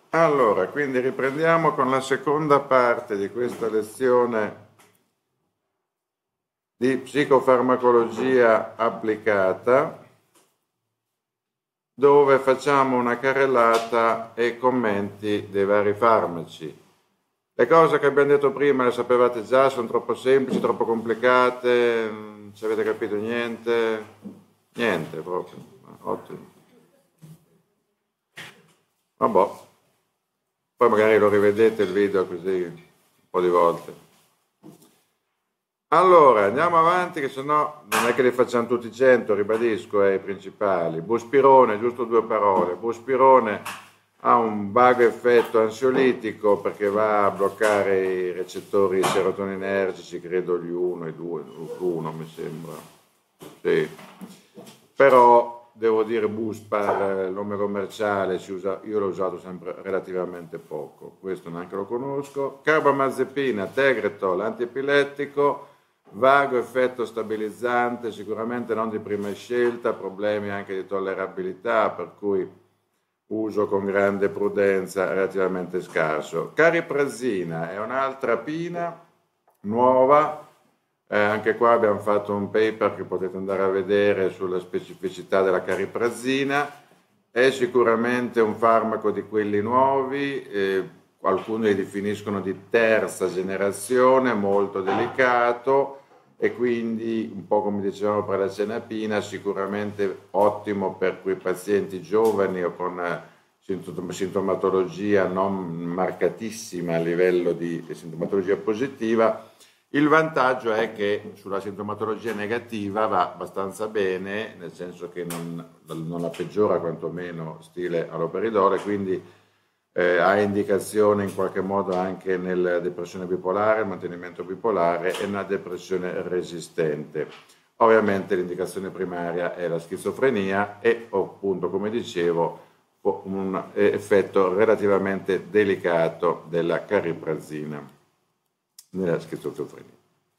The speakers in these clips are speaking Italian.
Allora, quindi riprendiamo con la seconda parte di questa lezione di psicofarmacologia applicata, dove facciamo una carrellata e commenti dei vari farmaci. Le cose che abbiamo detto prima le sapevate già, sono troppo semplici, troppo complicate, non ci avete capito niente? Niente proprio, ottimo. Vabbè, poi magari lo rivedete il video così un po' di volte. Allora, andiamo avanti, che sennò non è che li facciamo tutti 100, ribadisco, i principali. Buspirone, giusto due parole. Buspirone ha un vago effetto ansiolitico perché va a bloccare i recettori serotoninergici, credo gli 1 e 2, 1 mi sembra. Sì. Però devo dire Buspar, il nome commerciale, io l'ho usato sempre relativamente poco, questo neanche lo conosco. Carbamazepina, Tegretol, antiepilettico, vago effetto stabilizzante, sicuramente non di prima scelta, problemi anche di tollerabilità, per cui uso con grande prudenza, relativamente scarso. Cariprazina è un'altra pina nuova, anche qua abbiamo fatto un paper che potete andare a vedere sulla specificità della cariprazina. È sicuramente un farmaco di quelli nuovi, alcuni li definiscono di terza generazione, molto delicato e quindi, un po' come dicevamo per la cenapina, sicuramente ottimo per quei pazienti giovani o con sintomatologia non marcatissima a livello di sintomatologia positiva. Il vantaggio è che sulla sintomatologia negativa va abbastanza bene, nel senso che non la peggiora quantomeno stile aloperidole, quindi ha indicazione in qualche modo anche nella depressione bipolare, il mantenimento bipolare e una depressione resistente. Ovviamente l'indicazione primaria è la schizofrenia e appunto, come dicevo, un effetto relativamente delicato della cariprazina nella schizofrenia.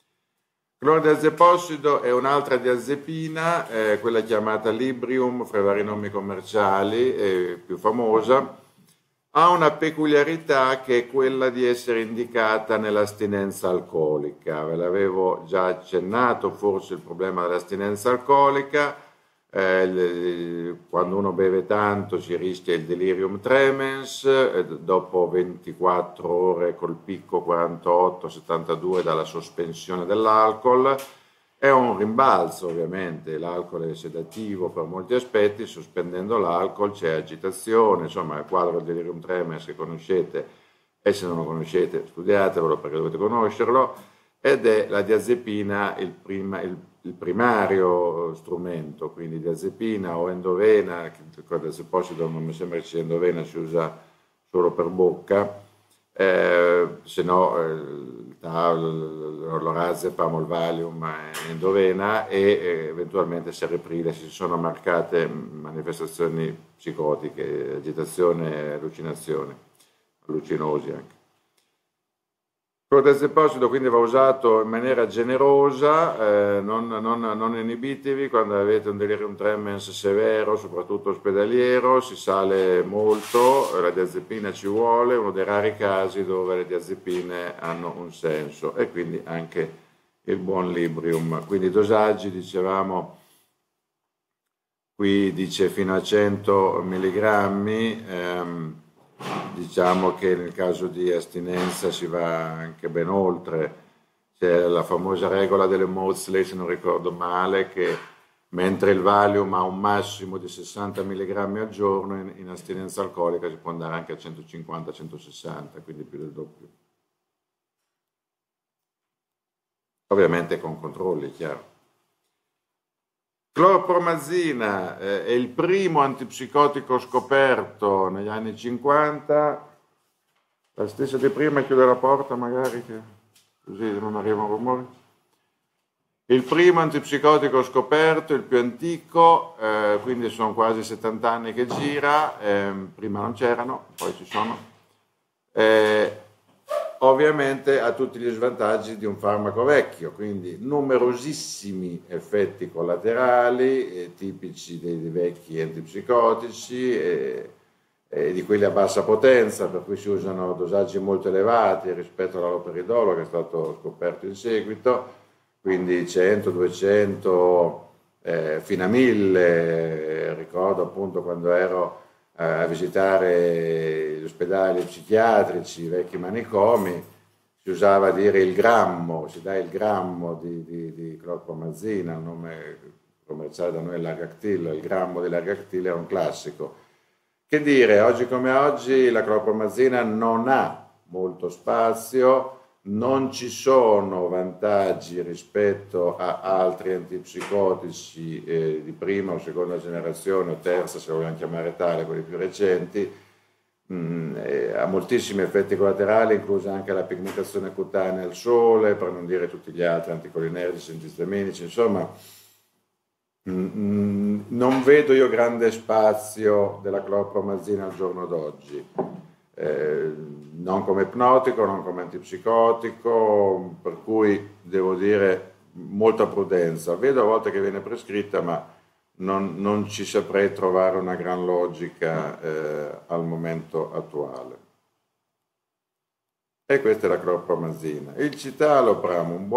Clordiazepossido è un'altra diazepina, quella chiamata Librium, fra i vari nomi commerciali, più famosa. Ha una peculiarità che è quella di essere indicata nell'astinenza alcolica. Ve l'avevo già accennato, forse il problema dell'astinenza alcolica. Quando uno beve tanto si rischia il delirium tremens, dopo 24 ore col picco 48-72 dalla sospensione dell'alcol. È un rimbalzo ovviamente, l'alcol è sedativo per molti aspetti, sospendendo l'alcol c'è agitazione, insomma il quadro del delirium tremens che conoscete e se non lo conoscete studiatevelo perché dovete conoscerlo, ed è la diazepina il primario strumento, quindi diazepina o endovena, il diazepocido non mi sembra che sia endovena, si usa solo per bocca, se no l'orazepam o il Valium endovena e eventualmente sereprile se ci sono marcate manifestazioni psicotiche, agitazione, allucinazione, allucinosi anche. Il clordiazepossido quindi va usato in maniera generosa, non inibitevi quando avete un delirium tremens severo, soprattutto ospedaliero, si sale molto, la diazepina ci vuole, è uno dei rari casi dove le diazepine hanno un senso e quindi anche il buon Librium. Quindi i dosaggi, dicevamo, qui dice fino a 100 mg, diciamo che nel caso di astinenza si va anche ben oltre. C'è la famosa regola delle Maudsley, se non ricordo male, che mentre il Valium ha un massimo di 60 mg al giorno, in astinenza alcolica si può andare anche a 150-160, quindi più del doppio. Ovviamente con controlli, chiaro. Clorpromazina è il primo antipsicotico scoperto negli anni 50, la stessa di prima, chiude la porta magari, che così non arrivano rumori. Il primo antipsicotico scoperto, il più antico, quindi sono quasi 70 anni che gira, prima non c'erano, poi ci sono. Ovviamente ha tutti gli svantaggi di un farmaco vecchio, quindi numerosissimi effetti collaterali tipici dei vecchi antipsicotici di quelli a bassa potenza, per cui si usano dosaggi molto elevati rispetto all'aloperidolo che è stato scoperto in seguito, quindi 100, 200, fino a 1000. Ricordo appunto quando ero a visitare gli ospedali psichiatrici, i vecchi manicomi, si usava dire il grammo, si dà il grammo di clorpromazina, il nome commerciale da noi è Largactil, il grammo di Largactil è un classico. Che dire, oggi come oggi la clorpromazina non ha molto spazio, non ci sono vantaggi rispetto a altri antipsicotici di prima o seconda generazione o terza, se vogliamo chiamare tale, quelli più recenti. Ha moltissimi effetti collaterali, inclusa anche la pigmentazione cutanea al sole, per non dire tutti gli altri anticolinergici, antistaminici, insomma. Non vedo io grande spazio della clorpromazina al giorno d'oggi, non come ipnotico, non come antipsicotico, per cui devo dire molta prudenza. Vedo a volte che viene prescritta, ma non ci saprei trovare una gran logica al momento attuale. E questa è la clorpromazina. Il citalopram, un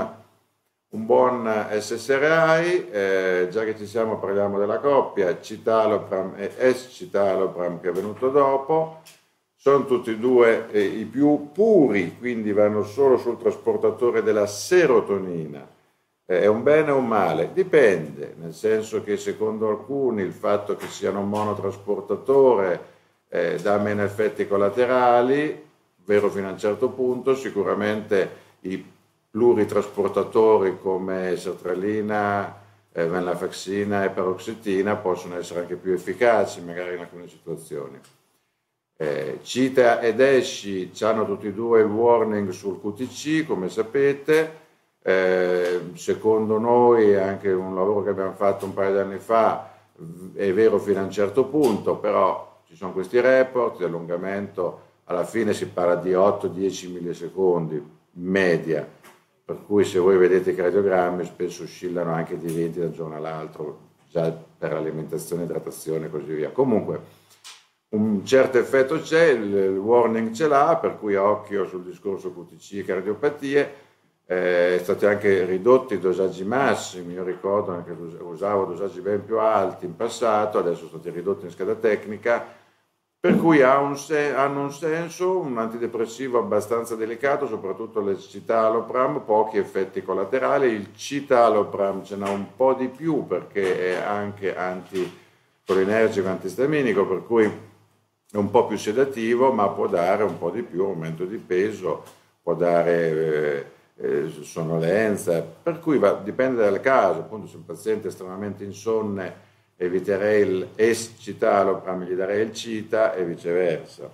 buon SSRI, già che ci siamo parliamo della coppia, citalopram e escitalopram che è venuto dopo, sono tutti e due i più puri, quindi vanno solo sul trasportatore della serotonina. È un bene o un male? Dipende, nel senso che secondo alcuni il fatto che siano un monotrasportatore dà meno effetti collaterali, vero fino a un certo punto, sicuramente i pluritrasportatori come sertralina, venlafaxina e paroxetina possono essere anche più efficaci magari in alcune situazioni. Cita ed esci hanno tutti e due il warning sul QTC, come sapete. Secondo noi, anche un lavoro che abbiamo fatto un paio di anni fa, è vero fino a un certo punto, però ci sono questi report di allungamento, alla fine si parla di 8-10 millisecondi media, per cui se voi vedete i cardiogrammi spesso oscillano anche di 20 da un giorno all'altro, già per alimentazione, idratazione e così via. Comunque un certo effetto c'è, il warning ce l'ha, per cui occhio sul discorso QTC e cardiopatie. Stati anche ridotti i dosaggi massimi, io ricordo che usavo dosaggi ben più alti in passato, adesso sono stati ridotti in scheda tecnica, per cui hanno un senso, un antidepressivo abbastanza delicato, soprattutto l'escitalopram, pochi effetti collaterali, il citalopram ce n'ha un po' di più perché è anche anticolinergico, antistaminico, per cui è un po' più sedativo, ma può dare un po' di più, aumento di peso, può dare sonnolenza, per cui dipende dal caso, appunto se un paziente è estremamente insonne eviterei il escitalopram, gli darei il cita e viceversa.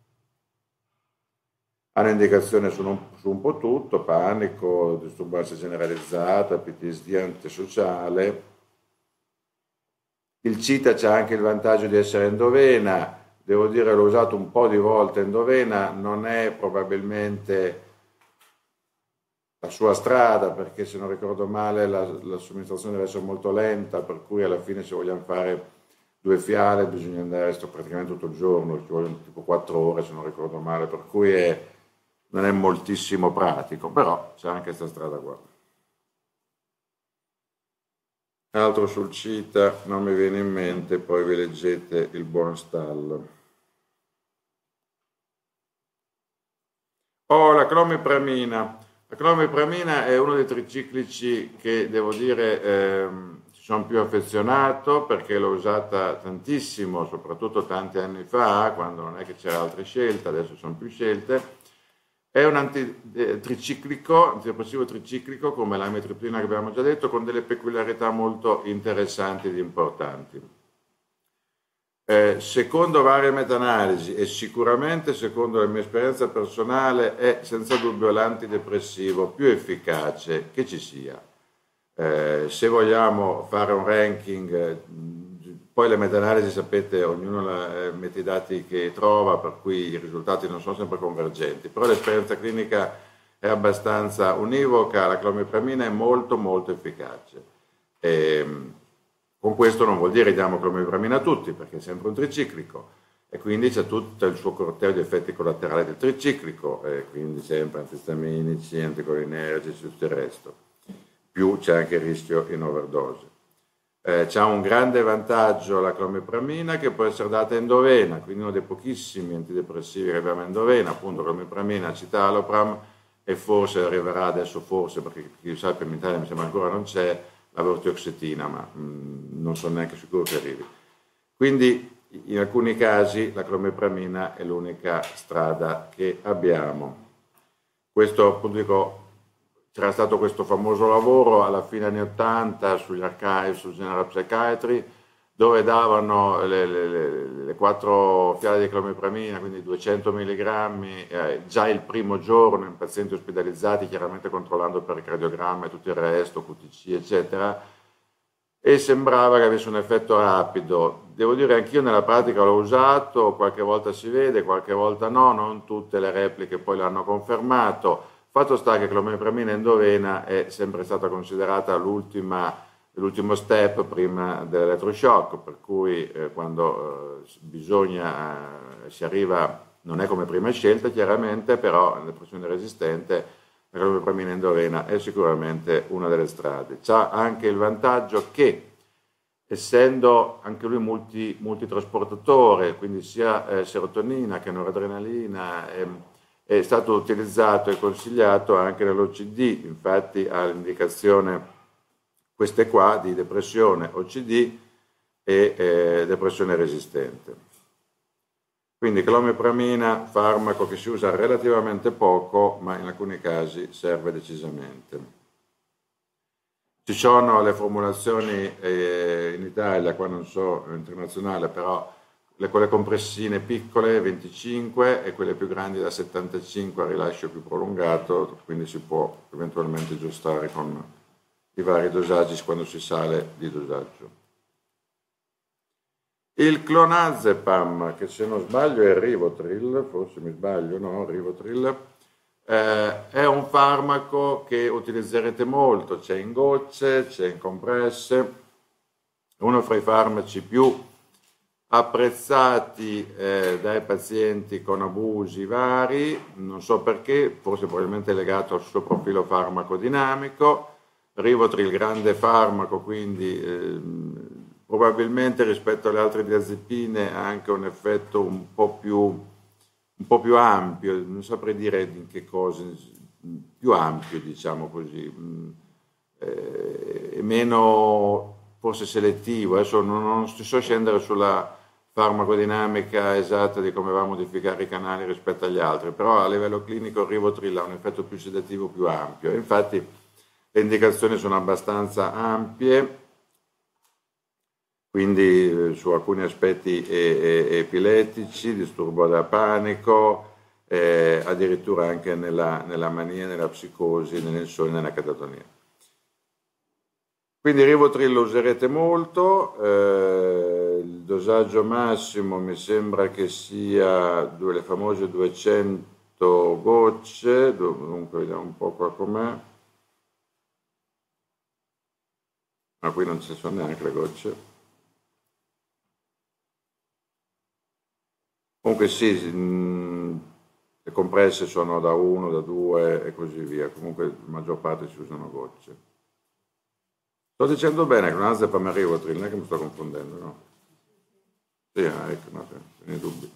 Hanno indicazione su un po' tutto, panico, disturbanza generalizzata, PTSD antisociale. Il cita c'ha anche il vantaggio di essere endovena, devo dire l'ho usato un po' di volte endovena, non è probabilmente la sua strada, perché se non ricordo male la somministrazione deve essere molto lenta, per cui alla fine se vogliamo fare 2 fiale bisogna andare praticamente tutto il giorno, ci vogliono tipo 4 ore se non ricordo male, per cui non è moltissimo pratico, però c'è anche questa strada qua. Altro sul cita non mi viene in mente, poi vi leggete il buon stallo. La clomipramina. La clomipramina è uno dei triciclici che devo dire ci sono più affezionato perché l'ho usata tantissimo, soprattutto tanti anni fa, quando non è che c'era altre scelte, adesso sono più scelte. È un antidepressivo triciclico come la l'amitriptilina che abbiamo già detto, con delle peculiarità molto interessanti ed importanti. Secondo varie meta-analisi e sicuramente secondo la mia esperienza personale è senza dubbio l'antidepressivo più efficace che ci sia. Se vogliamo fare un ranking, poi le meta-analisi sapete ognuno mette i dati che trova, per cui i risultati non sono sempre convergenti, però l'esperienza clinica è abbastanza univoca, la clomipramina è molto molto efficace. Con questo non vuol dire diamo clomipramina a tutti, perché è sempre un triciclico. e quindi c'è tutto il suo corteo di effetti collaterali del triciclico, e quindi sempre antistaminici, anticolinergici, tutto il resto. Più c'è anche il rischio in overdose. C'ha un grande vantaggio la clomipramina, che può essere data endovena, quindi uno dei pochissimi antidepressivi che abbiamo endovena, appunto clomipramina, citalopram, e forse arriverà adesso, forse, perché chi sa in Italia mi sembra ancora non c'è, la vortioxetina, ma non sono neanche sicuro che arrivi. Quindi in alcuni casi la clomipramina è l'unica strada che abbiamo. Questo, appunto, dico, c'era stato questo famoso lavoro alla fine anni 80 sugli archive, sul General Psychiatry, dove davano le 4 fiale di clomipramina, quindi 200 mg, già il primo giorno in pazienti ospedalizzati, chiaramente controllando per il cardiogramma e tutto il resto, QTC, eccetera, e sembrava che avesse un effetto rapido. Devo dire, anch'io nella pratica l'ho usato, qualche volta si vede, qualche volta no, non tutte le repliche poi l'hanno confermato. Fatto sta che clomipramina endovena è sempre stata considerata l'ultimo step prima dell'elettroshock, per cui quando si arriva, non è come prima scelta chiaramente, però nella depressione resistente la clomipramina endovena è sicuramente una delle strade. C'ha anche il vantaggio che, essendo anche lui multitrasportatore, quindi sia serotonina che noradrenalina, è stato utilizzato e consigliato anche nell'OCD, infatti ha l'indicazione queste qua di depressione OCD e depressione resistente. Quindi clomipramina, farmaco che si usa relativamente poco, ma in alcuni casi serve decisamente. Ci sono le formulazioni in Italia, qua non so, internazionale, però quelle compressine piccole, 25, e quelle più grandi da 75 a rilascio più prolungato, quindi si può eventualmente aggiustare con i vari dosaggi quando si sale di dosaggio. Il clonazepam, che se non sbaglio è Rivotril, forse mi sbaglio, no, Rivotril, è un farmaco che utilizzerete molto, c'è in gocce, c'è in compresse, uno fra i farmaci più apprezzati dai pazienti con abusi vari, non so perché, forse probabilmente legato al suo profilo farmacodinamico. Rivotril, grande farmaco, quindi probabilmente rispetto alle altre diazepine ha anche un effetto un po' più ampio, non saprei dire in che cosa, più ampio, diciamo così, e meno forse selettivo. Adesso non so scendere sulla farmacodinamica esatta di come va a modificare i canali rispetto agli altri, però a livello clinico il Rivotril ha un effetto più sedativo, più ampio. Infatti le indicazioni sono abbastanza ampie, quindi su alcuni aspetti epilettici, disturbo da panico, addirittura anche nella mania, nella psicosi, nell'insonnia, nella catatonia. Quindi Rivotril lo userete molto, il dosaggio massimo mi sembra che sia le famose 200 gocce, dunque vediamo un po' qua com'è. Ma qui non ci sono neanche le gocce. Comunque sì, le compresse sono da 1, da 2 e così via. Comunque la maggior parte si usano gocce. Sto dicendo bene, clonazepam e Rivotril, non è che mi sto confondendo, no? Sì, ecco, no, ne dubbi.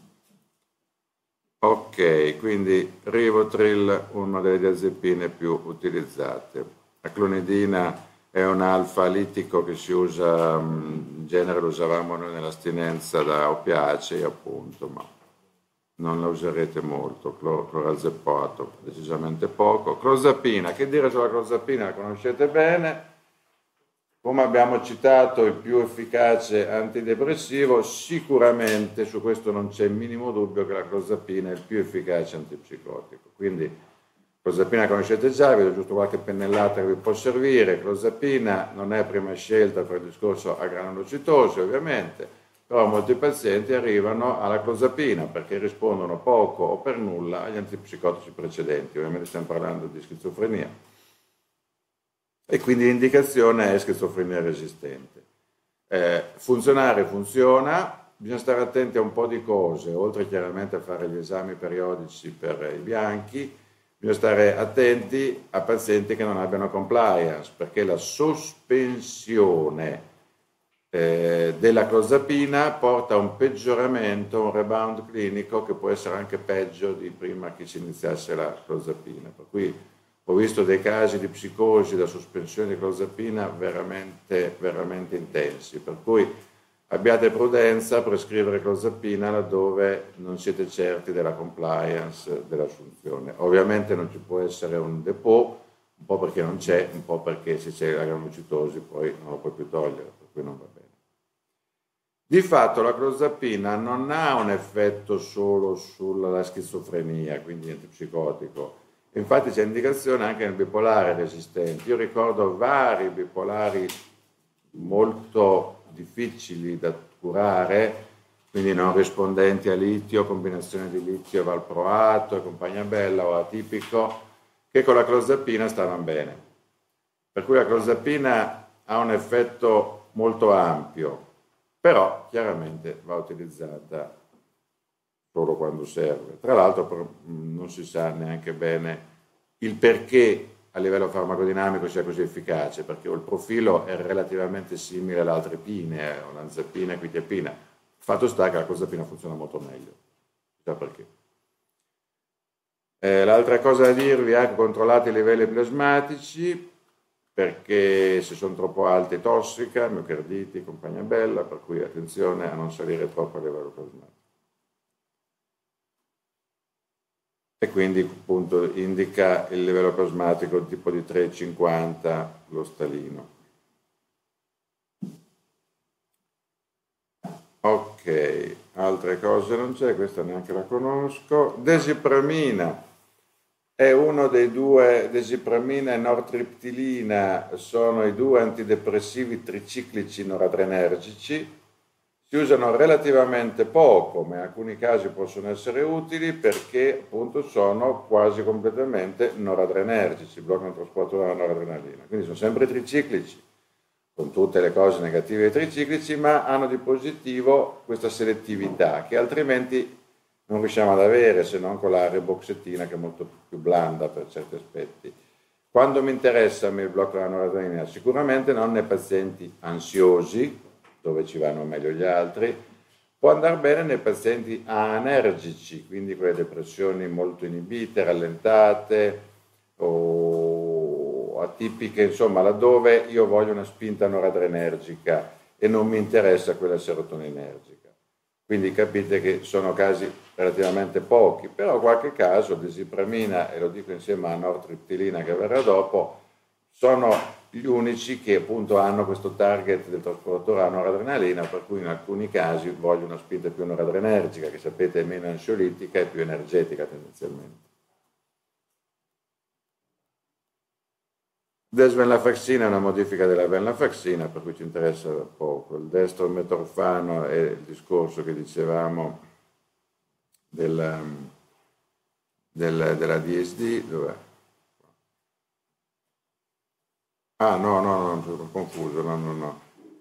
Ok, quindi Rivotril, una delle diazepine più utilizzate. La clonidina è un alfa-litico che si usa, in genere lo usavamo noi nell'astinenza da oppiacei, appunto, ma non la userete molto. Clorazepam, decisamente poco. Clozapina, che dire sulla clozapina? La conoscete bene. Come abbiamo citato, il più efficace antidepressivo, sicuramente su questo non c'è il minimo dubbio che la clozapina è il più efficace antipsicotico. Quindi clozapina conoscete già, vedo giusto qualche pennellata che vi può servire. Clozapina non è prima scelta per il discorso a granulocitosi, ovviamente, però molti pazienti arrivano alla clozapina perché rispondono poco o per nulla agli antipsicotici precedenti. Ovviamente stiamo parlando di schizofrenia. E quindi l'indicazione è schizofrenia resistente. Funzionare funziona, bisogna stare attenti a un po' di cose, oltre chiaramente a fare gli esami periodici per i bianchi, bisogna stare attenti a pazienti che non abbiano compliance, perché la sospensione della clozapina porta a un peggioramento, un rebound clinico che può essere anche peggio di prima che si iniziasse la clozapina. Per cui ho visto dei casi di psicosi da sospensione di clozapina veramente, veramente intensi, per cui abbiate prudenza a prescrivere clozapina laddove non siete certi della compliance dell'assunzione. Ovviamente non ci può essere un depot, un po' perché non c'è, un po' perché se c'è la granulocitosi poi non lo puoi più togliere, per cui non va bene. Di fatto la clozapina non ha un effetto solo sulla schizofrenia, quindi antipsicotico. Infatti c'è indicazione anche nel bipolare resistente. Io ricordo vari bipolari molto difficili da curare, quindi non rispondenti a litio, combinazione di litio e valproato e compagnia bella o atipico, che con la clozapina stavano bene. Per cui la clozapina ha un effetto molto ampio, però chiaramente va utilizzata solo quando serve. Tra l'altro non si sa neanche bene il perché a livello farmacodinamico sia così efficace, perché il profilo è relativamente simile alle altre pine, olanzapina e quetiapina. Il fatto sta che la clozapina funziona molto meglio, chissà perché. L'altra cosa da dirvi è che controllate i livelli plasmatici, perché se sono troppo alti è tossica, miocarditi, compagnia bella, per cui attenzione a non salire troppo a livello plasmatico. E quindi appunto indica il livello plasmatico tipo di 3,50 lo stalino. Ok, altre cose non c'è, questa neanche la conosco. Desipramina. È uno dei due, desipramina e nortriptilina sono i due antidepressivi triciclici noradrenergici. Si usano relativamente poco, ma in alcuni casi possono essere utili perché appunto sono quasi completamente noradrenergici, bloccano il trasporto della noradrenalina. Quindi sono sempre triciclici, con tutte le cose negative dei triciclici, ma hanno di positivo questa selettività che altrimenti non riusciamo ad avere se non con la reboxetina che è molto più blanda per certi aspetti. Quando mi interessa il blocco della noradrenalina? Sicuramente non nei pazienti ansiosi, dove ci vanno meglio gli altri, può andare bene nei pazienti anergici, quindi quelle depressioni molto inibite, rallentate o atipiche, insomma, laddove io voglio una spinta noradrenergica e non mi interessa quella serotoninergica. Quindi capite che sono casi relativamente pochi, però qualche caso, desipramina, e lo dico insieme a nortriptilina che verrà dopo, sono gli unici che appunto hanno questo target del trasportatore a noradrenalina, per cui in alcuni casi voglio una spinta più noradrenergica, che sapete è meno ansiolitica e più energetica tendenzialmente. Desvenlafaxina è una modifica della venlafaxina, per cui ci interessa poco. Il destrometorfano è il discorso che dicevamo della DSD. Dov'è? Ah, no, sono confuso, no.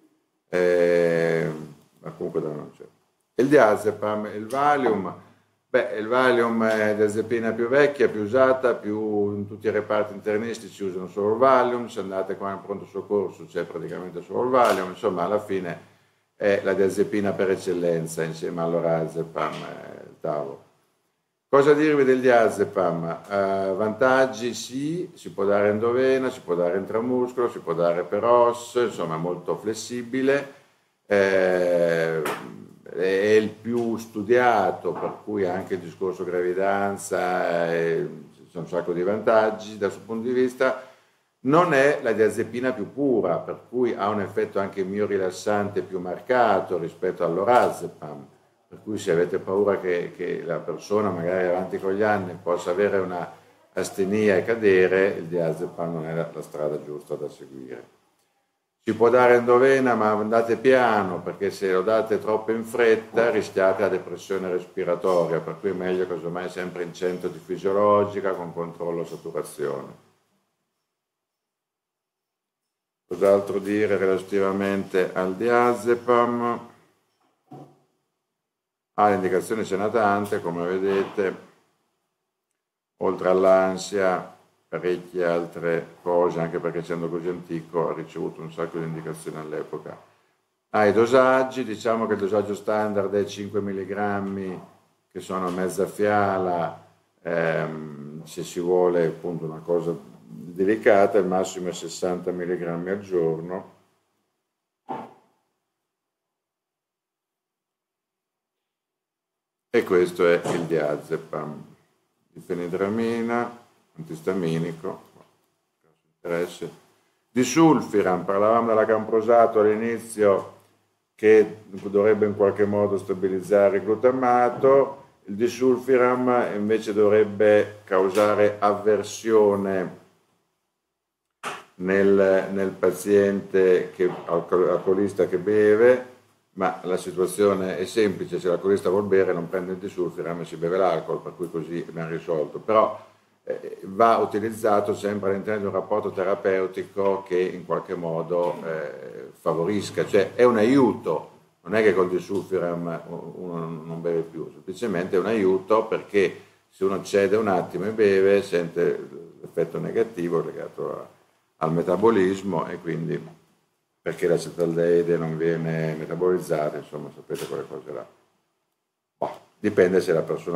Ma comunque non c'è. Il diazepam, il Valium. Beh, il Valium è diazepina più vecchia, più usata, più in tutti i reparti internistici usano solo il Valium, se andate qua in pronto soccorso c'è praticamente solo il Valium, insomma alla fine è la diazepina per eccellenza insieme all'orazepam, il tavolo. Cosa dirvi del diazepam? Vantaggi sì, si può dare endovena, si può dare intramuscolo, si può dare per osso, insomma è molto flessibile. È il più studiato, per cui anche il discorso gravidanza, c'è un sacco di vantaggi dal suo punto di vista. Non è la diazepina più pura, per cui ha un effetto anche miorilassante più marcato rispetto all'orazepam, per cui se avete paura che la persona magari avanti con gli anni possa avere una astenia e cadere, il diazepam non è la strada giusta da seguire. Si può dare endovena, ma andate piano, perché se lo date troppo in fretta rischiate la depressione respiratoria, per cui è meglio casomai sempre in centro di fisiologica con controllo saturazione. Cos'altro dire relativamente al diazepam? Le indicazioni ce n'ha tante, come vedete, oltre all'ansia, parecchie altre cose, anche perché essendo così antico ha ricevuto un sacco di indicazioni all'epoca. I dosaggi, diciamo che il dosaggio standard è 5 mg, che sono mezza fiala, se si vuole appunto una cosa delicata, il massimo è 60 mg al giorno. E questo è il diazepam, difenidramina, antistaminico, interesse. Di sulfiram, parlavamo della camprosato all'inizio, che dovrebbe in qualche modo stabilizzare il glutammato. Il disulfiram invece dovrebbe causare avversione nel paziente alcolista che beve, ma la situazione è semplice: se l'alcolista vuol bere non prende il disulfiram e si beve l'alcol, per cui così abbiamo risolto. Però va utilizzato sempre all'interno di un rapporto terapeutico che in qualche modo favorisca, cioè è un aiuto, non è che col disulfiram uno non beve più, semplicemente è un aiuto, perché se uno cede un attimo e beve sente l'effetto negativo legato al metabolismo, e quindi perché l'acetaldeide non viene metabolizzata, insomma sapete quelle cose là. Dipende se la persona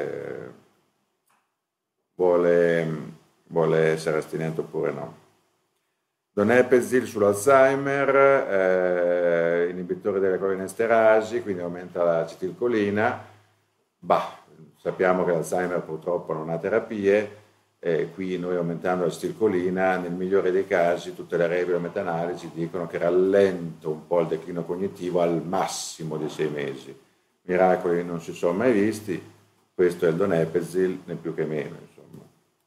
vuole essere astinente oppure no. Donepezil sull'Alzheimer, inibitore delle colinesterasi, quindi aumenta l'acetilcolina. Sappiamo che l'Alzheimer purtroppo non ha terapie, qui noi aumentando l'acetilcolina, nel migliore dei casi tutte le revie meta-analisi dicono che rallenta un po' il declino cognitivo al massimo di 6 mesi. Miracoli non si sono mai visti, questo è il Donepezil, né più che meno, insomma.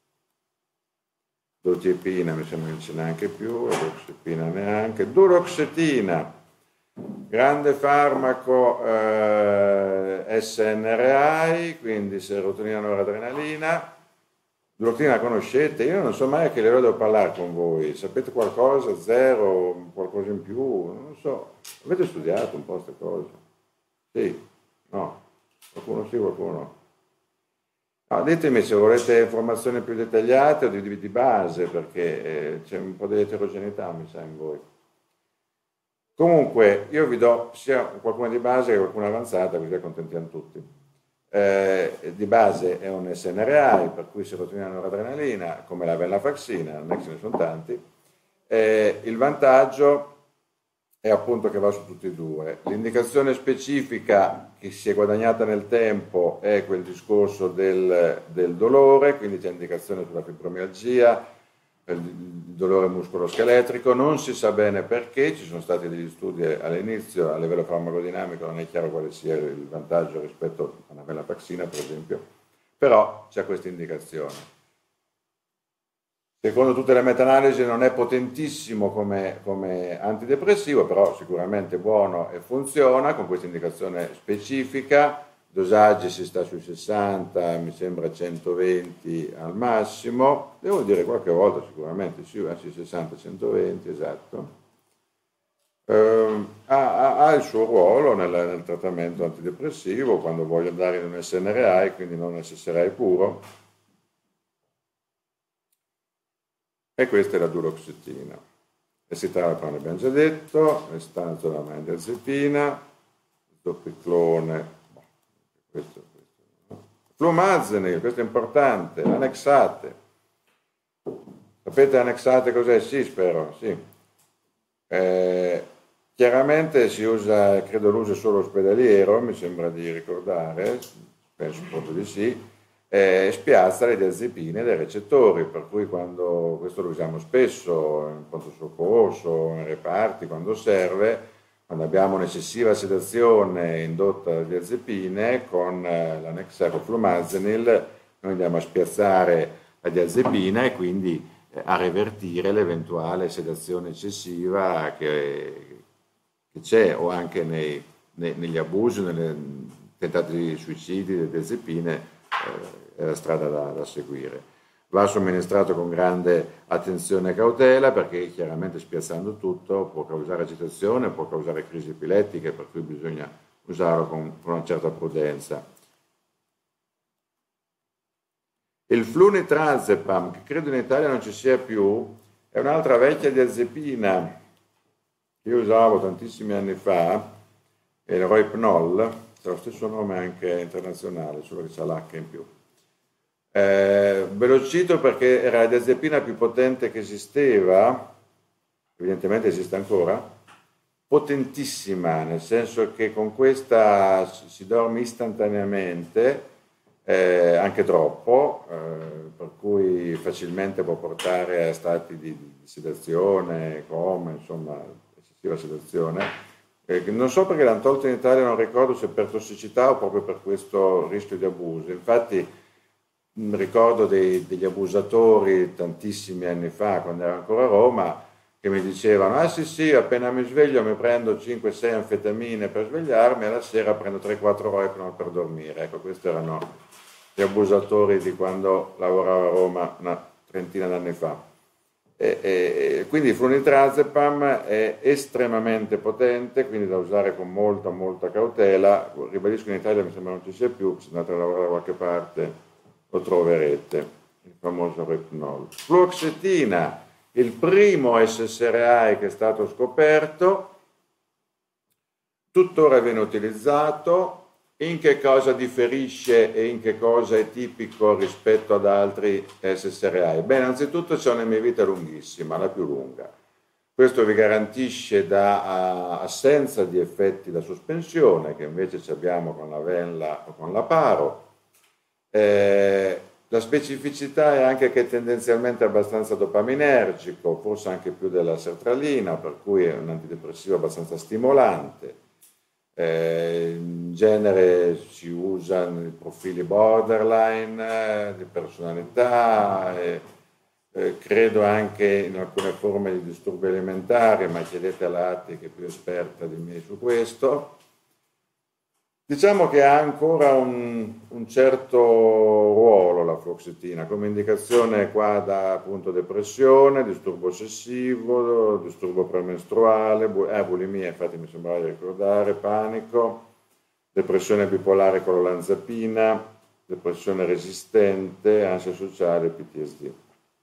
Dotiepina mi sembra che non ce n'è anche più, doxepina neanche. Duloxetina, grande farmaco SNRI, quindi serotonina, noradrenalina. Duloxetina la conoscete? Io non so mai a che livello devo parlare con voi. Sapete qualcosa? Zero? Qualcosa in più? Non so. Avete studiato un po' queste cose? Sì? No? Qualcuno sì, qualcuno no? No, ditemi se volete informazioni più dettagliate o di base, perché c'è un po' di eterogeneità, mi sa, in voi. Comunque, io vi do sia qualcuna di base che qualcuna avanzata, così accontentiamo tutti. Di base è un SNRI, per cui serotonina, noradrenalina, come la venlafaxina, non è che ce ne sono tanti. Il vantaggio è appunto che va su tutti e due. L'indicazione specifica che si è guadagnata nel tempo è quel discorso del dolore, quindi c'è indicazione sulla fibromialgia, il dolore muscoloscheletrico, non si sa bene perché, ci sono stati degli studi all'inizio, a livello farmacodinamico non è chiaro quale sia il vantaggio rispetto a una venlafaxina, per esempio, però c'è questa indicazione. Secondo tutte le meta-analisi non è potentissimo come antidepressivo, però sicuramente buono e funziona con questa indicazione specifica. Dosaggi si sta sui 60, mi sembra 120 al massimo. Devo dire qualche volta sicuramente sì, sui 60, 120, esatto. Ha il suo ruolo nel trattamento antidepressivo quando voglio andare in un SNRI, quindi non SSRI puro. E questa è la duloxetina. Escitalopram abbiamo già detto, estanzolamine, dopiclone, questo. Flumazenil, questo è importante, l'anexate. Sapete l'anexate cos'è? Sì, spero, sì. Chiaramente si usa, credo lo usa solo ospedaliero, mi sembra di ricordare, penso proprio di sì. Spiazza le diazepine dai recettori, per cui quando questo lo usiamo spesso in pronto soccorso, in reparti, quando serve, quando abbiamo un'eccessiva sedazione indotta da diazepine, con l'anexato flumazenil noi andiamo a spiazzare la diazepina e quindi a revertire l'eventuale sedazione eccessiva che c'è, o anche negli abusi, nei tentati di suicidi delle diazepine. È la strada da seguire. Va somministrato con grande attenzione e cautela, perché chiaramente spiazzando tutto può causare agitazione, può causare crisi epilettiche, per cui bisogna usarlo con una certa prudenza. Il flunitrazepam, che credo in Italia non ci sia più, è un'altra vecchia diazepina che io usavo tantissimi anni fa, è il Rohypnol, c'è lo stesso nome anche internazionale, solo che c'ha l'H in più. Ve lo cito perché era la diazepina più potente che esisteva, evidentemente esiste ancora, potentissima, nel senso che con questa si dorme istantaneamente, anche troppo, per cui facilmente può portare a stati di sedazione, coma, insomma, eccessiva sedazione. Non so perché l'hanno tolto in Italia, non ricordo se per tossicità o proprio per questo rischio di abuso. Infatti ricordo degli abusatori tantissimi anni fa, quando ero ancora a Roma, che mi dicevano, ah sì, appena mi sveglio mi prendo 5-6 anfetamine per svegliarmi e la sera prendo 3-4 Rohypnol per dormire. Ecco, questi erano gli abusatori di quando lavoravo a Roma una trentina d'anni fa. Quindi il flunitrazepam è estremamente potente, quindi da usare con molta cautela. Ribadisco, in Italia mi sembra non ci sia più, se andate a lavorare da qualche parte lo troverete, il famoso Rohypnol. Fluoxetina, il primo SSRI che è stato scoperto, tuttora viene utilizzato. In che cosa differisce e in che cosa è tipico rispetto ad altri SSRI? Beh, innanzitutto c'è un'emivita lunghissima, la più lunga. Questo vi garantisce da assenza di effetti da sospensione, che invece abbiamo con la Venla o con la Paro. La specificità è anche che è tendenzialmente abbastanza dopaminergico, forse anche più della sertralina, per cui è un antidepressivo abbastanza stimolante. In genere si usano i profili borderline di personalità, credo anche in alcune forme di disturbi alimentari, ma chiedete a Latti che è più esperta di me su questo. Diciamo che ha ancora un certo ruolo la fluoxetina, come indicazione qua da appunto depressione, disturbo ossessivo, disturbo premestruale, bulimia, infatti mi sembrava di ricordare, panico, depressione bipolare con l'olanzapina, depressione resistente, ansia sociale, PTSD.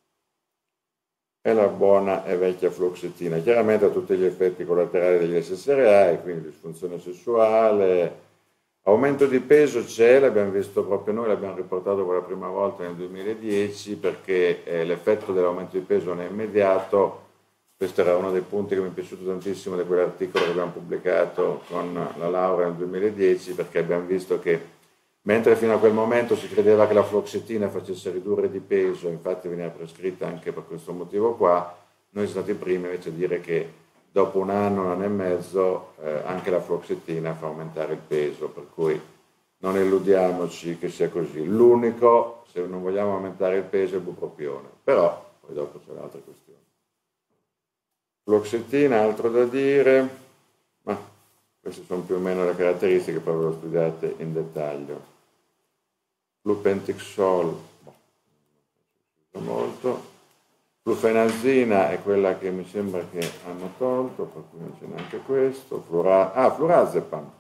È la buona e vecchia fluoxetina. Chiaramente ha tutti gli effetti collaterali degli SSRI, quindi disfunzione sessuale. Aumento di peso c'è, l'abbiamo visto proprio noi, l'abbiamo riportato per la prima volta nel 2010 perché l'effetto dell'aumento di peso non è immediato. Questo era uno dei punti che mi è piaciuto tantissimo di quell'articolo che abbiamo pubblicato con la laurea nel 2010, perché abbiamo visto che mentre fino a quel momento si credeva che la fluoxetina facesse ridurre di peso, infatti veniva prescritta anche per questo motivo qua, noi siamo stati i primi invece a dire che dopo un anno e mezzo anche la fluoxetina fa aumentare il peso, per cui non illudiamoci che sia così. L'unico, se non vogliamo aumentare il peso, è il bupropione, però poi dopo c'è altre questioni. Fluoxetina, altro da dire, ma queste sono più o meno le caratteristiche, poi ve le studiate in dettaglio. Flupentixol, molto. Flufenazina è quella che mi sembra che hanno tolto, per cui non c'è neanche questo. Flurazepam.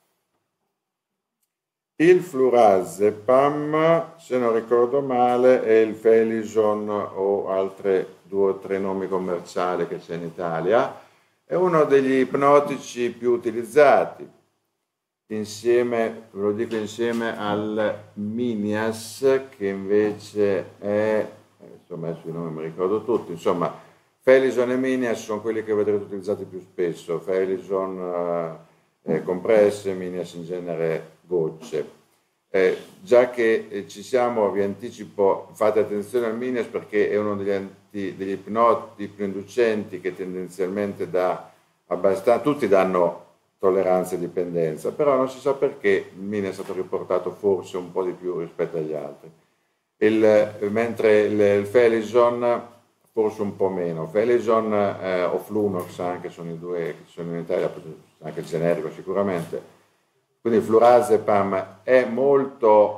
Il flurazepam, se non ricordo male, è il Felison o altre 2 o 3 nomi commerciali che c'è in Italia. È uno degli ipnotici più utilizzati, insieme, ve lo dico, insieme al Minias, che invece è... insomma adesso i nomi mi ricordo tutti, insomma Felison e Minias sono quelli che vedrete utilizzati più spesso, Felison compresse, Minias in genere gocce. Già che ci siamo, vi anticipo, fate attenzione al Minias perché è uno degli ipnoti più inducenti che tendenzialmente dà abbastanza, tutti danno tolleranza e dipendenza, però non si sa perché il Minias è stato riportato forse un po' di più rispetto agli altri. Mentre il Felison forse un po' meno. Felison o Flunox anche sono i due che sono in Italia, anche il generico sicuramente. Quindi il flurazepam è molto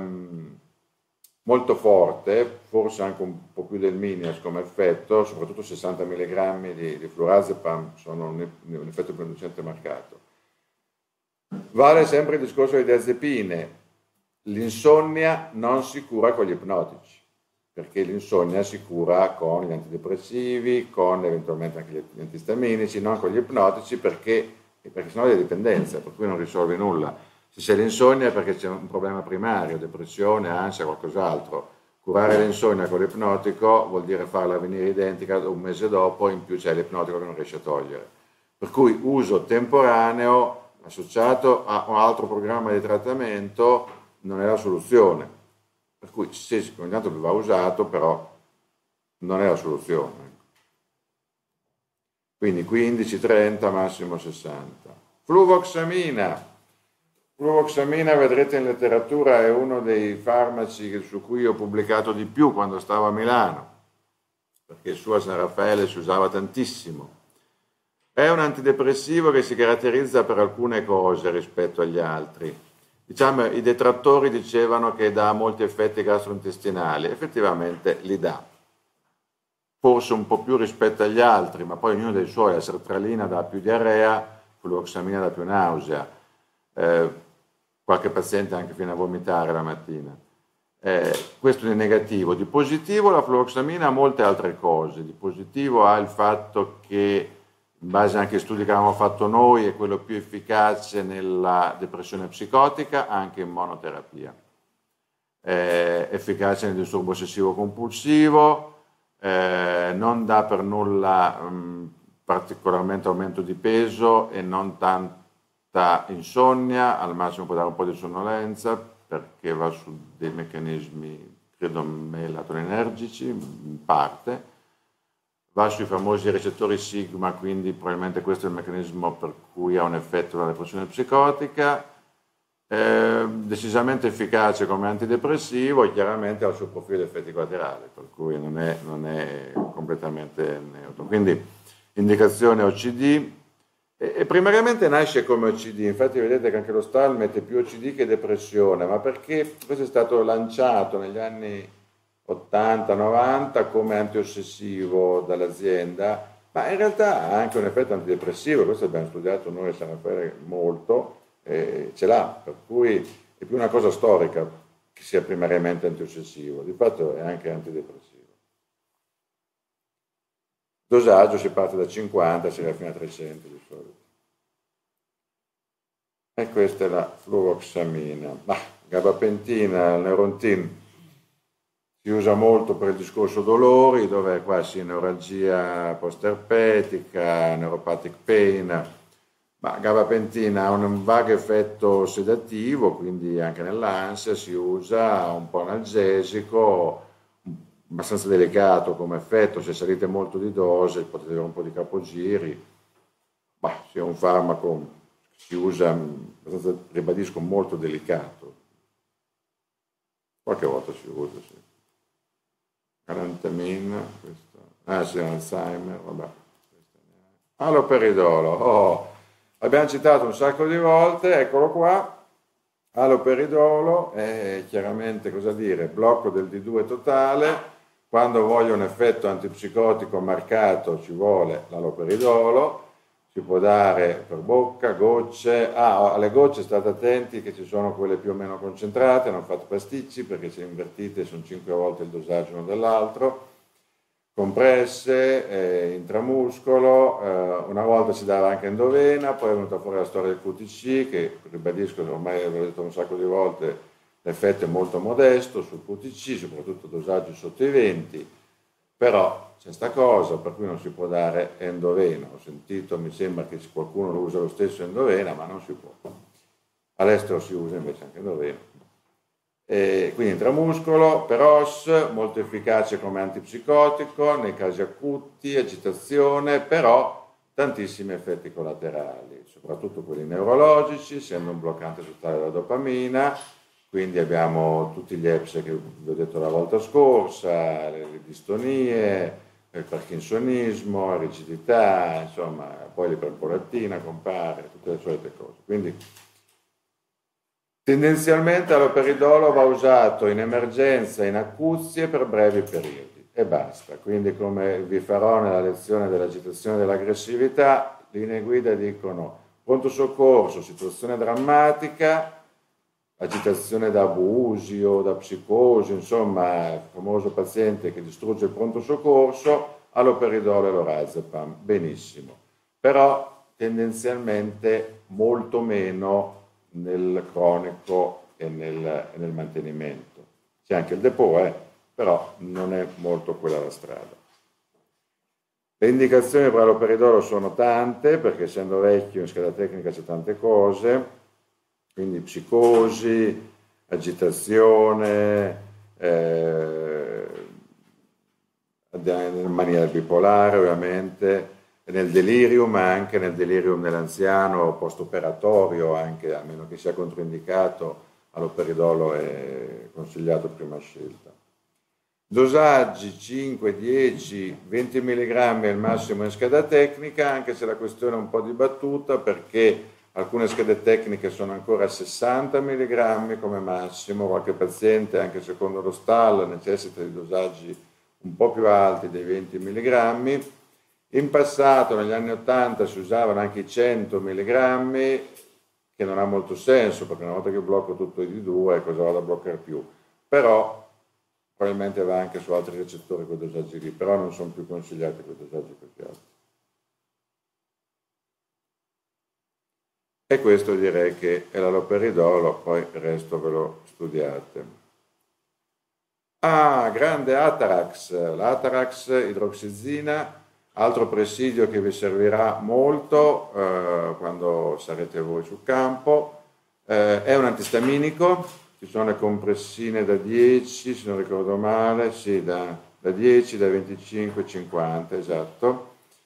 forte, forse anche un po' più del Minias come effetto, soprattutto 60 mg di flurazepam sono un effetto producente marcato. Vale sempre il discorso di diazepine. L'insonnia non si cura con gli ipnotici, perché l'insonnia si cura con gli antidepressivi, con eventualmente anche gli antistaminici, non con gli ipnotici perché sennò è dipendenza, per cui non risolvi nulla. Se c'è l'insonnia è perché c'è un problema primario, depressione, ansia, qualcos'altro. Curare l'insonnia con l'ipnotico vuol dire farla venire identica un mese dopo, in più c'è l'ipnotico che non riesce a togliere. Per cui uso temporaneo associato a un altro programma di trattamento non è la soluzione. Per cui sì, ogni tanto va usato, però non è la soluzione. Quindi 15, 30, massimo 60. Fluvoxamina. Fluvoxamina, vedrete in letteratura, è uno dei farmaci su cui ho pubblicato di più quando stavo a Milano, perché su a San Raffaele si usava tantissimo. È un antidepressivo che si caratterizza per alcune cose rispetto agli altri. Diciamo, i detrattori dicevano che dà molti effetti gastrointestinali, effettivamente li dà. Forse un po' più rispetto agli altri, ma poi ognuno dei suoi, la sertralina dà più diarrea, fluoxamina dà più nausea, qualche paziente anche fino a vomitare la mattina. Questo è negativo. Di positivo la fluoxamina ha molte altre cose. Di positivo ha il fatto che, in base anche ai studi che avevamo fatto noi, è quello più efficace nella depressione psicotica, anche in monoterapia. Efficace nel disturbo ossessivo compulsivo, non dà per nulla particolarmente aumento di peso e non tanta insonnia, al massimo può dare un po' di sonnolenza perché va su dei meccanismi, credo, melatoninergici in parte, va sui famosi recettori sigma, quindi probabilmente questo è il meccanismo per cui ha un effetto sulla depressione psicotica. Decisamente efficace come antidepressivo e chiaramente ha il suo profilo di effetti collaterali, per cui non è completamente neutro. Quindi indicazione OCD e primariamente nasce come OCD, infatti vedete che anche lo STAL mette più OCD che depressione, ma perché questo è stato lanciato negli anni 80-90 come antiossessivo dall'azienda, ma in realtà ha anche un effetto antidepressivo, questo abbiamo studiato noi a San Raffaele molto, ce l'ha, per cui è più una cosa storica che sia primariamente antiossessivo, di fatto è anche antidepressivo. Dosaggio si parte da 50, si arriva fino a 300 di solito. E questa è la fluvoxamina. Gabapentina, il Neurontin, si usa molto per il discorso dolori, dove qua sì, neuralgia post-erpetica, neuropathic pain, ma gabapentina ha un vago effetto sedativo, quindi anche nell'ansia si usa, un po' analgesico, abbastanza delicato come effetto, se salite molto di dose potete avere un po' di capogiri, ma sia un farmaco che si usa, abbastanza, ribadisco, molto delicato. Qualche volta si usa, sì. Galantamina, questo. Sì, Alzheimer, vabbè. Aloperidolo, l'abbiamo citato un sacco di volte, eccolo qua. Aloperidolo è chiaramente, cosa dire, blocco del D2 totale. Quando voglio un effetto antipsicotico marcato ci vuole l'aloperidolo, si può dare per bocca, gocce. Alle gocce state attenti che ci sono quelle più o meno concentrate, non fate pasticci perché se invertite sono 5 volte il dosaggio uno dell'altro. Compresse, intramuscolo, una volta si dava anche endovena, poi è venuta fuori la storia del QTC che, ribadisco, ormai l'ho detto un sacco di volte, l'effetto è molto modesto sul QTC, soprattutto dosaggi sotto i 20, però c'è sta cosa per cui non si può dare endovena. Ho sentito, mi sembra che qualcuno lo usa lo stesso endovena, ma non si può. All'estero si usa invece anche endovena. Quindi intramuscolo, Peros, molto efficace come antipsicotico nei casi acuti, agitazione, però tantissimi effetti collaterali, soprattutto quelli neurologici, essendo un bloccante totale della dopamina, quindi abbiamo tutti gli EPS che vi ho detto la volta scorsa, le distonie, il parkinsonismo, la rigidità, insomma, poi l'iperpolatina compare, tutte le solite cose. Quindi tendenzialmente l'aloperidolo va usato in emergenza, in acuzie per brevi periodi e basta. Quindi, come vi farò nella lezione dell'agitazione e dell'aggressività, linee guida dicono Pronto soccorso, situazione drammatica, agitazione da abusi o da psicosi, insomma, il famoso paziente che distrugge il pronto soccorso, alloperidolo e lorazepam, benissimo. Però tendenzialmente molto meno nel cronico e nel mantenimento. C'è anche il depot, però non è molto quella la strada. Le indicazioni per l'alloperidolo sono tante, perché essendo vecchio in scheda tecnica c'è tante cose, quindi psicosi, agitazione, nella mania bipolare ovviamente, nel delirium, ma anche nel delirium nell'anziano post-operatorio, anche a meno che sia controindicato, alloperidolo è consigliato prima scelta. Dosaggi 5, 10, 20 mg è il massimo in scheda tecnica, anche se la questione è un po' dibattuta perché alcune schede tecniche sono ancora a 60 mg come massimo, qualche paziente anche secondo lo STAL necessita di dosaggi un po' più alti dei 20 mg. In passato, negli anni 80, si usavano anche i 100 mg, che non ha molto senso, perché una volta che blocco tutto di 2, cosa vado a bloccare più? Però probabilmente va anche su altri recettori quei dosaggi lì, però non sono più consigliati quei dosaggi così alti. E questo direi che è l'alloperidolo, poi il resto ve lo studiate. Grande Atarax, l'Atarax idroxizina, altro presidio che vi servirà molto quando sarete voi sul campo. È un antistaminico, ci sono le compressine da 10, se non ricordo male, sì, da 10, da 25, 50, esatto.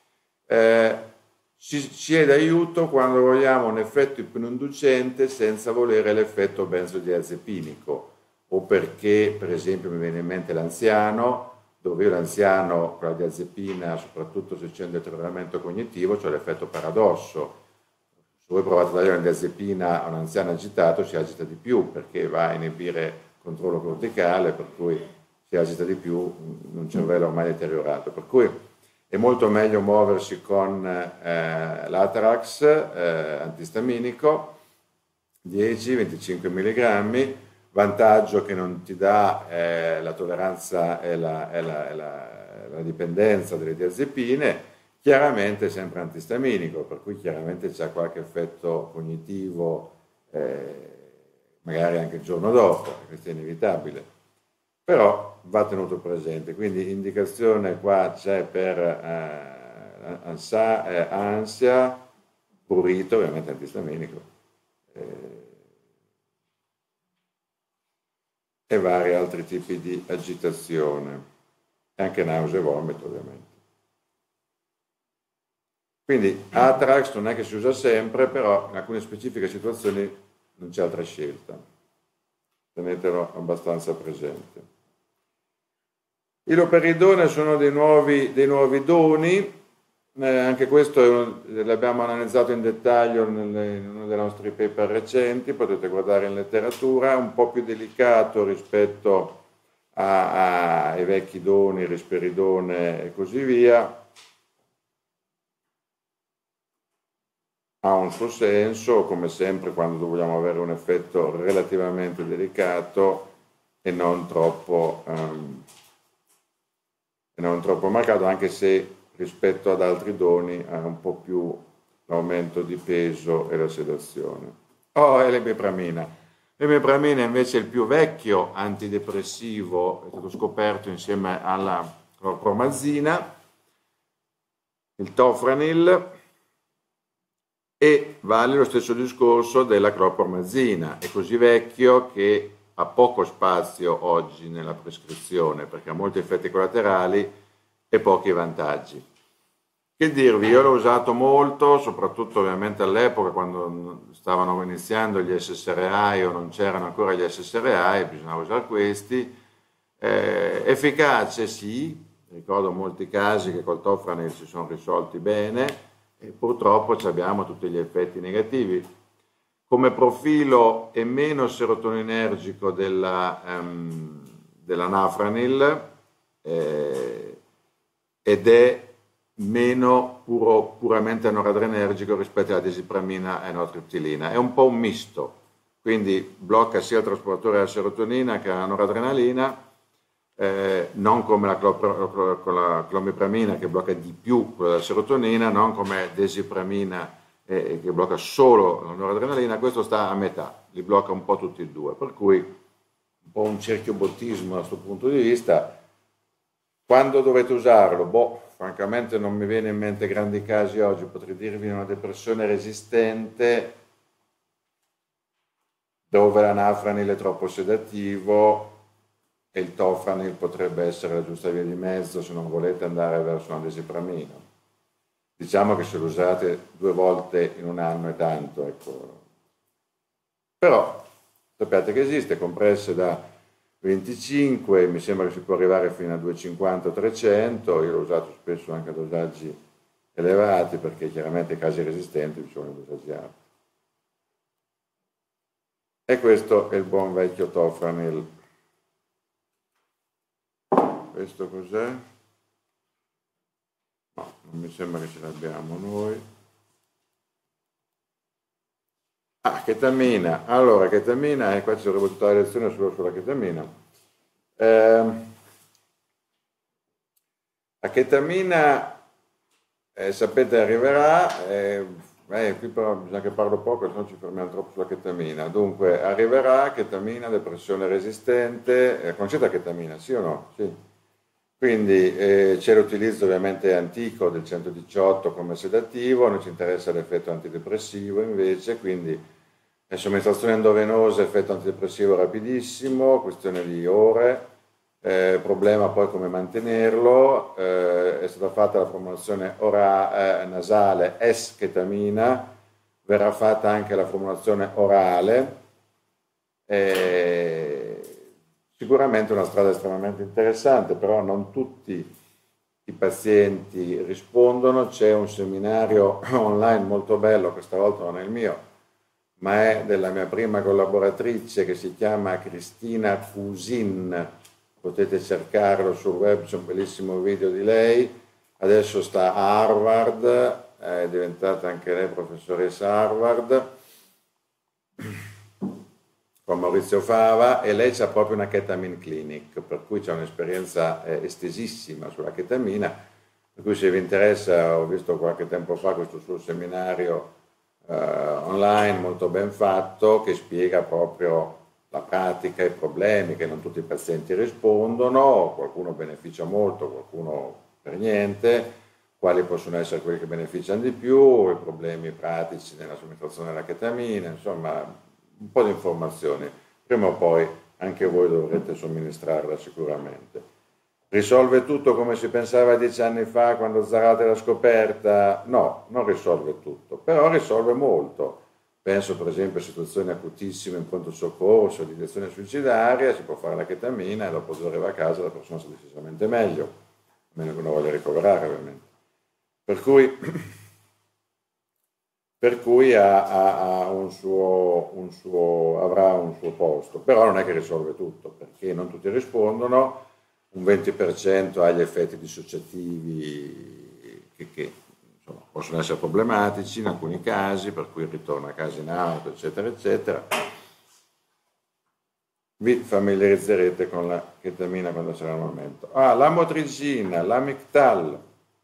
Ci è d'aiuto quando vogliamo un effetto ipnoinducente senza volere l'effetto benzodiazepinico, o perché, per esempio, mi viene in mente l'anziano, dove io l'anziano con la diazepina, soprattutto se c'è un deterioramento cognitivo, c'è l'effetto paradosso. Se voi provate a dare una diazepina a un anziano agitato, si agita di più perché va a inibire il controllo corticale, per cui si agita di più un cervello ormai deteriorato. Per cui è molto meglio muoversi con l'Atarax antistaminico, 10-25 mg, vantaggio che non ti dà la tolleranza e la dipendenza delle diazepine, chiaramente è sempre antistaminico, per cui chiaramente c'è qualche effetto cognitivo, magari anche il giorno dopo, questo è inevitabile, però va tenuto presente. Quindi indicazione qua c'è per ansia, prurito, ovviamente antistaminico, e vari altri tipi di agitazione, e anche nausea e vomito ovviamente. Quindi Atarax non è che si usa sempre, però in alcune specifiche situazioni non c'è altra scelta. Tenetelo abbastanza presente. I loperidone sono dei nuovi doni, anche questo l'abbiamo analizzato in dettaglio in uno dei nostri paper recenti, potete guardare in letteratura, un po' più delicato rispetto ai vecchi doni, risperidone e così via. Ha un suo senso, come sempre quando vogliamo avere un effetto relativamente delicato e non troppo marcato, anche se rispetto ad altri doni ha un po' più l'aumento di peso e la sedazione. E l'imipramina. L'imipramina invece è il più vecchio antidepressivo, è stato scoperto insieme alla clorpromazina, il tofranil, e vale lo stesso discorso della clorpromazina, è così vecchio che ha poco spazio oggi nella prescrizione perché ha molti effetti collaterali e pochi vantaggi. Che dirvi, io l'ho usato molto, soprattutto ovviamente all'epoca quando stavano iniziando gli SSRI o non c'erano ancora gli SSRI, bisognava usare questi. Efficace sì, ricordo molti casi che col tofranil si sono risolti bene, e purtroppo abbiamo tutti gli effetti negativi. Come profilo è meno serotoninergico della Nafranil ed è meno puramente noradrenergico rispetto alla disipramina e noradrenalina. È un po' un misto, quindi blocca sia il trasportatore della serotonina che la noradrenalina, non come con la clomipramina che blocca di più quella della serotonina, non come desipramina che blocca solo la noradrenalina. Questo sta a metà, li blocca un po' tutti e due, per cui un po' un cerchiobottismo da questo punto di vista. Quando dovete usarlo? Boh, francamente non mi viene in mente grandi casi oggi, potrei dirvi una depressione resistente dove l'anafranil è troppo sedativo e il tofranil potrebbe essere la giusta via di mezzo se non volete andare verso una desipramina. Diciamo che se lo usate 2 volte in un anno è tanto, ecco. Però sappiate che esiste, compresse da 25, mi sembra che si può arrivare fino a 250-300, io l'ho usato spesso anche a dosaggi elevati perché chiaramente i casi resistenti bisogna dosaggi alti. E questo è il buon vecchio tofranil. Questo cos'è? No, non mi sembra che ce l'abbiamo noi. Ah, chetamina. Allora, chetamina, e qua ci sarebbe tutta la lezione solo sulla chetamina. La chetamina, sapete, arriverà, qui però bisogna che parlo poco, se no ci fermiamo troppo sulla chetamina. Dunque, arriverà chetamina, depressione resistente, conoscete la chetamina, sì o no? Sì. Quindi c'è l'utilizzo ovviamente antico del 118 come sedativo, non ci interessa l'effetto antidepressivo invece, quindi somministrazione endovenosa, effetto antidepressivo rapidissimo, questione di ore, problema poi come mantenerlo, è stata fatta la formulazione nasale S-chetamina, verrà fatta anche la formulazione orale, sicuramente una strada estremamente interessante, però non tutti i pazienti rispondono. C'è un seminario online molto bello, questa volta non è il mio, ma è della mia prima collaboratrice che si chiama Cristina Cusin, potete cercarlo sul web, c'è un bellissimo video di lei, adesso sta a Harvard, è diventata anche lei professoressa Harvard, con Maurizio Fava, e lei c'ha proprio una ketamine clinic, per cui c'è un'esperienza estesissima sulla ketamina, per cui se vi interessa, ho visto qualche tempo fa questo suo seminario online molto ben fatto che spiega proprio la pratica, i problemi, che non tutti i pazienti rispondono, qualcuno beneficia molto, qualcuno per niente, quali possono essere quelli che beneficiano di più, i problemi pratici nella somministrazione della ketamina, insomma un po' di informazioni. Prima o poi anche voi dovrete somministrarla sicuramente. Risolve tutto come si pensava 10 anni fa quando Zarate l'ha scoperta? No, non risolve tutto, però risolve molto. Penso per esempio a situazioni acutissime in pronto soccorso, di ideazione suicidaria, si può fare la chetamina e dopo 2 ore va a casa la persona sta decisamente meglio, a meno che uno voglia ricoverare ovviamente. Per cui avrà un suo posto, però non è che risolve tutto, perché non tutti rispondono, un 20% ha gli effetti dissociativi che insomma, possono essere problematici in alcuni casi, per cui il ritorno a casa in auto, eccetera, eccetera. Vi familiarizzerete con la chetamina quando sarà il momento. L'amotrigina, l'amictal.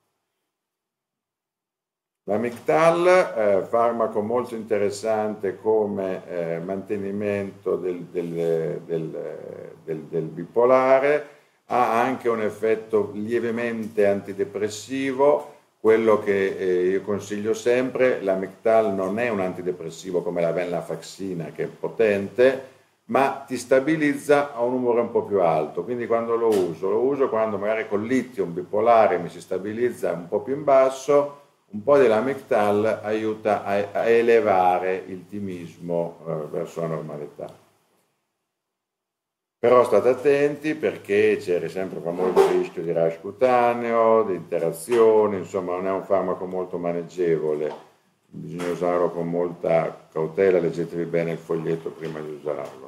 L'amictal, farmaco molto interessante come mantenimento del bipolare, ha anche un effetto lievemente antidepressivo. Quello che io consiglio sempre, l'amictal non è un antidepressivo come la venlafaxina che è potente, ma ti stabilizza a un umore un po' più alto, quindi quando lo uso quando magari col lithium bipolare mi si stabilizza un po' più in basso, un po' dell'amictal aiuta a elevare il timismo verso la normalità. Però state attenti perché c'è sempre il famoso rischio di rash cutaneo, di interazioni, insomma non è un farmaco molto maneggevole, bisogna usarlo con molta cautela, leggetevi bene il foglietto prima di usarlo.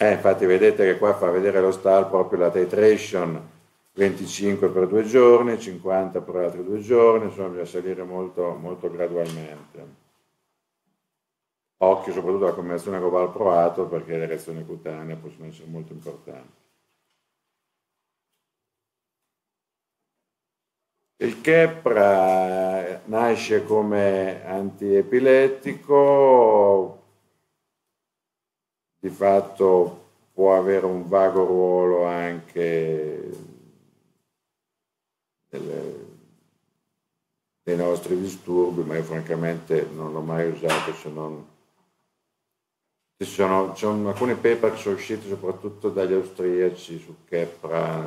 Infatti vedete che qua fa vedere lo STAL proprio la titration 25 per 2 giorni, 50 per altri 2 giorni, insomma bisogna salire molto, molto gradualmente. Occhio soprattutto alla combinazione con valproato perché le reazioni cutanee possono essere molto importanti. Il Keppra nasce come antiepilettico, di fatto può avere un vago ruolo anche dei nostri disturbi, ma io francamente non l'ho mai usato se non... Ci sono alcuni paper che sono usciti soprattutto dagli austriaci su Keppra,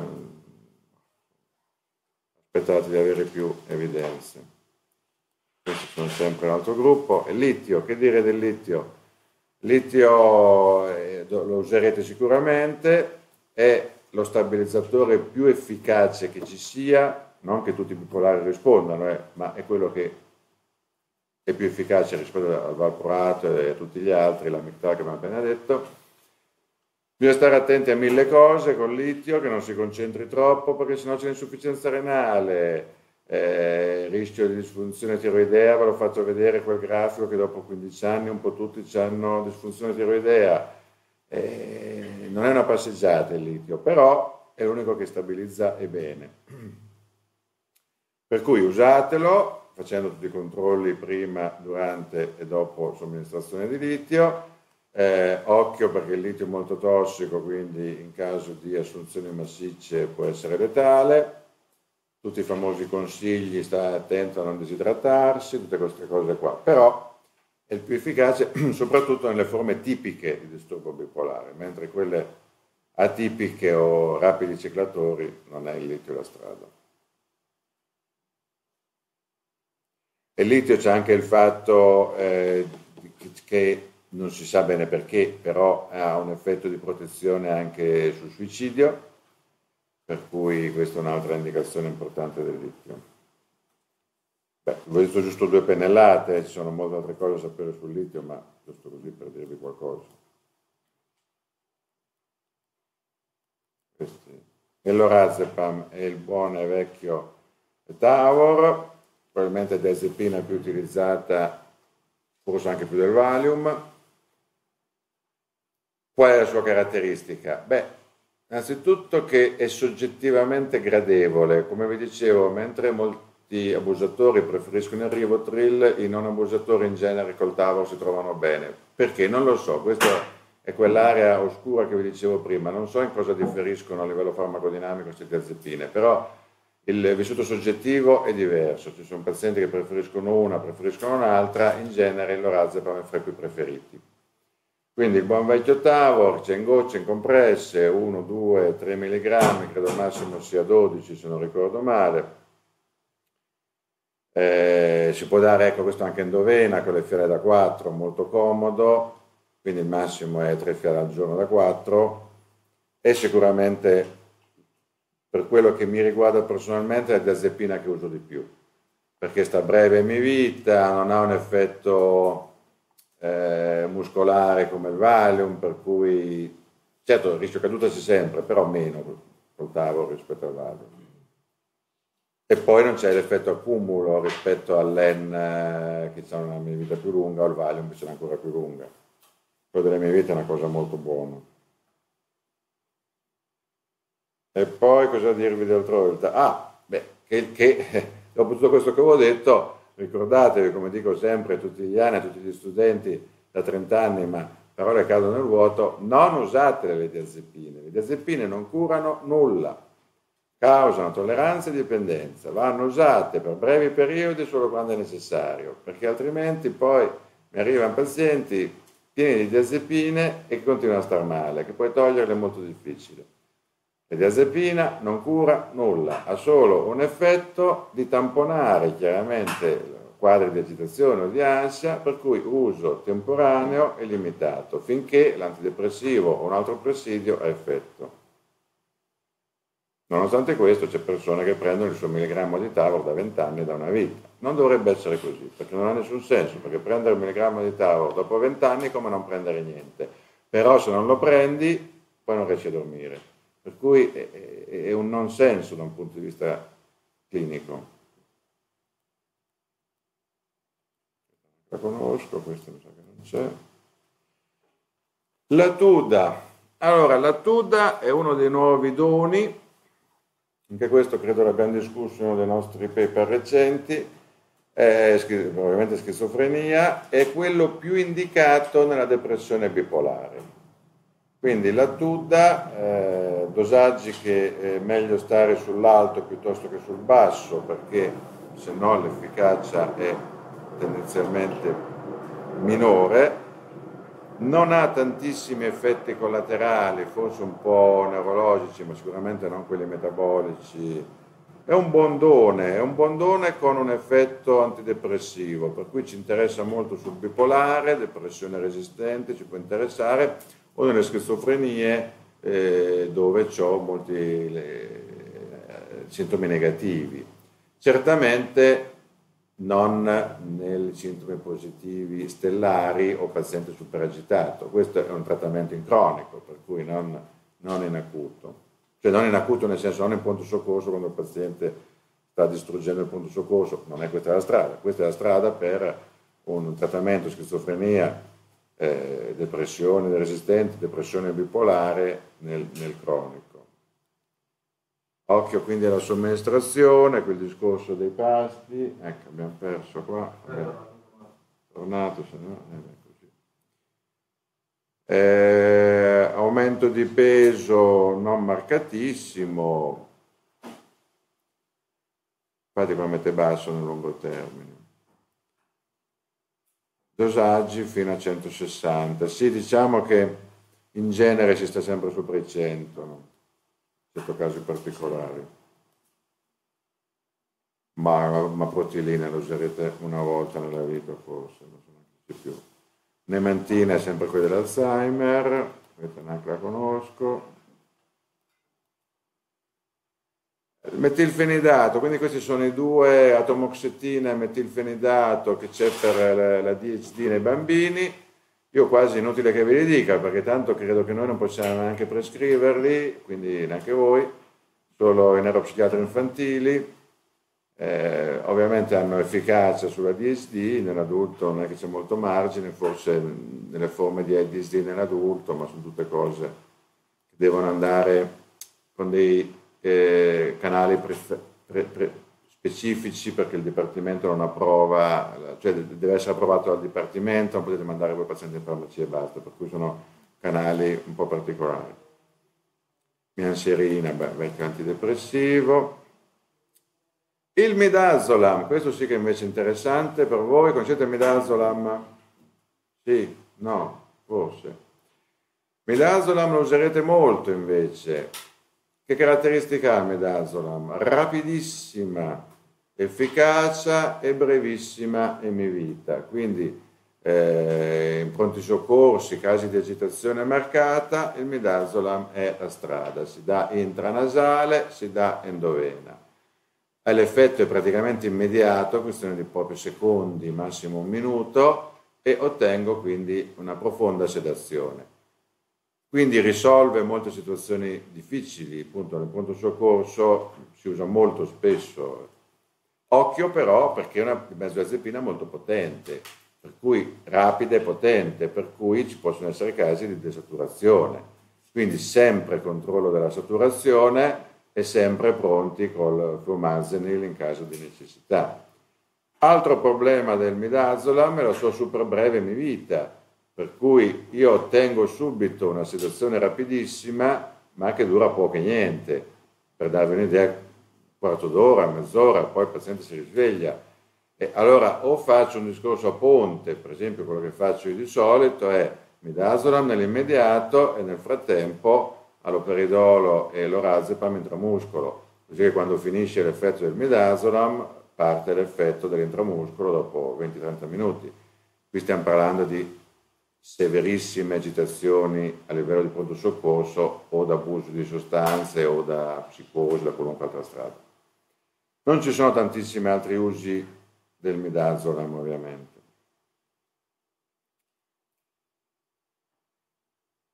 aspettate di avere più evidenze. Questi sono sempre un altro gruppo. E litio, che dire del litio? Litio lo userete sicuramente, è lo stabilizzatore più efficace che ci sia, non che tutti i bipolari rispondano, ma è quello che è più efficace rispetto al valproato e a tutti gli altri, la Mictal che abbiamo appena detto. Bisogna stare attenti a 1000 cose con il litio, che non si concentri troppo, perché sennò c'è l'insufficienza renale, rischio di disfunzione tiroidea, ve l'ho fatto vedere quel grafico che dopo 15 anni un po' tutti hanno disfunzione tiroidea. Non è una passeggiata il litio, però è l'unico che stabilizza e bene. Per cui usatelo, facendo tutti i controlli prima, durante e dopo somministrazione di litio. Occhio perché il litio è molto tossico, quindi in caso di assunzioni massicce può essere letale. Tutti i famosi consigli, stai attento a non disidratarsi, tutte queste cose qua. Però è il più efficace soprattutto nelle forme tipiche di disturbo bipolare, mentre quelle atipiche o rapidi ciclatori non è il litio la strada. E il litio c'è anche il fatto che non si sa bene perché, però ha un effetto di protezione anche sul suicidio, per cui questa è un'altra indicazione importante del litio. Beh, vi ho detto giusto 2 pennellate, ci sono molte altre cose da sapere sul litio, ma giusto così per dirvi qualcosa. E l'orazepam è il buon e vecchio Tavor, probabilmente diazepina più utilizzata, forse anche più del Valium. Qual è la sua caratteristica? Beh, innanzitutto che è soggettivamente gradevole, come vi dicevo, mentre molti abusatori preferiscono il Rivotril, i non abusatori in genere col Tavor si trovano bene. Perché? Non lo so, questa è quell'area oscura che vi dicevo prima, non so in cosa differiscono a livello farmacodinamico queste diazepine, però il vissuto soggettivo è diverso, ci sono pazienti che preferiscono una, preferiscono un'altra, in genere il lorazepam è fra i più preferiti. Quindi il buon vecchio Tavor, c'è in gocce, in compresse, 1, 2, 3 mg, credo al massimo sia 12 se non ricordo male. Si può dare, ecco, questo anche endovena con le fiale da 4, molto comodo, quindi il massimo è 3 fiale al giorno da 4, e sicuramente per quello che mi riguarda personalmente è la diazepina che uso di più, perché sta breve in vita, non ha un effetto muscolare come il Valium, per cui certo il rischio caduta c'è sempre, però meno col Tavor rispetto al Valium. E poi non c'è l'effetto accumulo rispetto all'En che ha una vita più lunga, o il Valium che ce l'ha ancora più lunga. Quello delle mie vite è una cosa molto buona. E poi cosa dirvi d'altra volta? Che dopo tutto questo che avevo detto, ricordatevi, come dico sempre tutti gli anni a tutti gli studenti da 30 anni, ma parole cadono nel vuoto, non usate le diazepine. Le diazepine non curano nulla, causano tolleranza e dipendenza, vanno usate per brevi periodi solo quando è necessario, perché altrimenti poi mi arrivano pazienti pieni di diazepine e che continuano a star male, che poi toglierle è molto difficile. La diazepina non cura nulla, ha solo un effetto di tamponare chiaramente quadri di agitazione o di ansia, per cui uso temporaneo e limitato, finché l'antidepressivo o un altro presidio ha effetto. Nonostante questo c'è persone che prendono il suo milligrammo di Tavor da 20 anni e da una vita. Non dovrebbe essere così, perché non ha nessun senso, perché prendere un milligrammo di Tavor dopo 20 anni è come non prendere niente. però se non lo prendi poi non riesci a dormire, per cui è un non senso da un punto di vista clinico. La conosco, questa mi sa che non c'è. La Tuda. Allora, la Tuda è uno dei nuovi doni, anche questo credo l'abbiamo discusso in uno dei nostri paper recenti, ovviamente schizofrenia, è quello più indicato nella depressione bipolare. Quindi la Tuda, dosaggi che è meglio stare sull'alto piuttosto che sul basso, perché se no l'efficacia è tendenzialmente minore, non ha tantissimi effetti collaterali, forse un po' neurologici, ma sicuramente non quelli metabolici. È un buon done con un effetto antidepressivo, per cui ci interessa molto sul bipolare, depressione resistente, ci può interessare, o nelle schizofrenie dove ho molti sintomi negativi. Certamente non nei sintomi positivi stellari o paziente superagitato. Questo è un trattamento in cronico, per cui non in acuto. Cioè non in acuto nel senso non in pronto soccorso quando il paziente sta distruggendo il pronto soccorso, non è questa la strada. Questa è la strada per un trattamento schizofrenia, depressione resistente, depressione bipolare nel cronico. Occhio quindi alla somministrazione, quel discorso dei pasti, ecco abbiamo perso qua, tornato, se no così. Aumento di peso non marcatissimo, infatti qua mette basso nel lungo termine. Dosaggi fino a 160, sì diciamo che in genere si sta sempre sopra i 100, no? Casi particolari, ma protilina lo userete una volta nella vita forse, non so neanche più. Nemantina è sempre quella dell'Alzheimer, questa neanche la conosco. Metilfenidato, quindi questi sono i due, atomoxetina e metilfenidato che c'è per la DHD nei bambini. Io quasi inutile che ve li dica, perché tanto credo che noi non possiamo neanche prescriverli, quindi neanche voi, solo i neuropsichiatri infantili. Ovviamente hanno efficacia sulla DHD, nell'adulto non è che c'è molto margine, forse nelle forme di DHD nell'adulto, ma sono tutte cose che devono andare con dei canali specifici, perché il Dipartimento non approva, cioè deve essere approvato dal Dipartimento, non potete mandare voi pazienti in farmacia e basta, per cui sono canali un po' particolari. Mianserina, vecchio antidepressivo. Il midazolam, questo sì che invece è interessante per voi, conoscete il midazolam? Sì, no, forse. Midazolam lo userete molto invece. Che caratteristica ha il midazolam? Rapidissima efficacia e brevissima emivita, quindi in pronti soccorsi, casi di agitazione marcata, il midazolam è la strada, si dà intranasale, si dà endovena. L'effetto è praticamente immediato, questione di pochi secondi, massimo un minuto, e ottengo quindi una profonda sedazione. Quindi risolve molte situazioni difficili, appunto nel pronto soccorso si usa molto spesso. Occhio però perché è una benzodiazepina molto potente, per cui rapida e potente, per cui ci possono essere casi di desaturazione. Quindi sempre controllo della saturazione e sempre pronti col flumazenil in caso di necessità. Altro problema del midazolam è la sua super breve emivita, per cui io ottengo subito una sedazione rapidissima, ma che dura poco e niente. Per darvi un'idea, un quarto d'ora, mezz'ora, poi il paziente si risveglia. E allora o faccio un discorso a ponte, per esempio quello che faccio io di solito è midazolam nell'immediato e nel frattempo alloperidolo e lorazepam intramuscolo, così che quando finisce l'effetto del midazolam parte l'effetto dell'intramuscolo dopo 20-30 minuti. Qui stiamo parlando di severissime agitazioni a livello di pronto soccorso o da abuso di sostanze o da psicosi, da qualunque altra strada. Non ci sono tantissimi altri usi del midazolam ovviamente.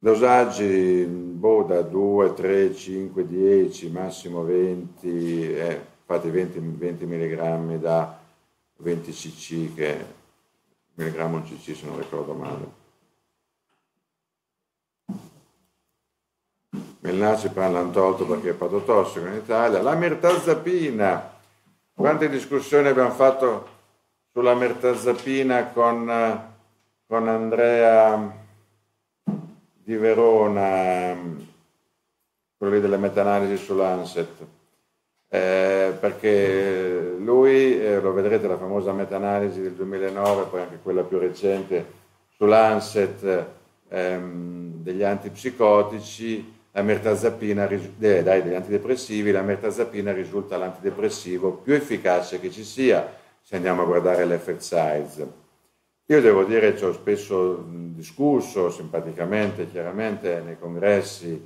Dosaggi da 2, 3, 5, 10, massimo 20, infatti 20 mg da 20 cc, che milligrammo un cc se non ricordo male. Milnacipran l'hanno tolto perché è patotossico in Italia. La mirtazapina, quante discussioni abbiamo fatto sulla mirtazapina con Andrea di Verona, quello lì delle meta-analisi sull'Lancet, perché lui, lo vedrete la famosa meta-analisi del 2009, poi anche quella più recente sull'Lancet, degli antipsicotici, la mirtazapina, degli antidepressivi, la mirtazapina risulta l'antidepressivo più efficace che ci sia, se andiamo a guardare l'effect size. Io devo dire, ci ho spesso discusso simpaticamente, chiaramente, nei congressi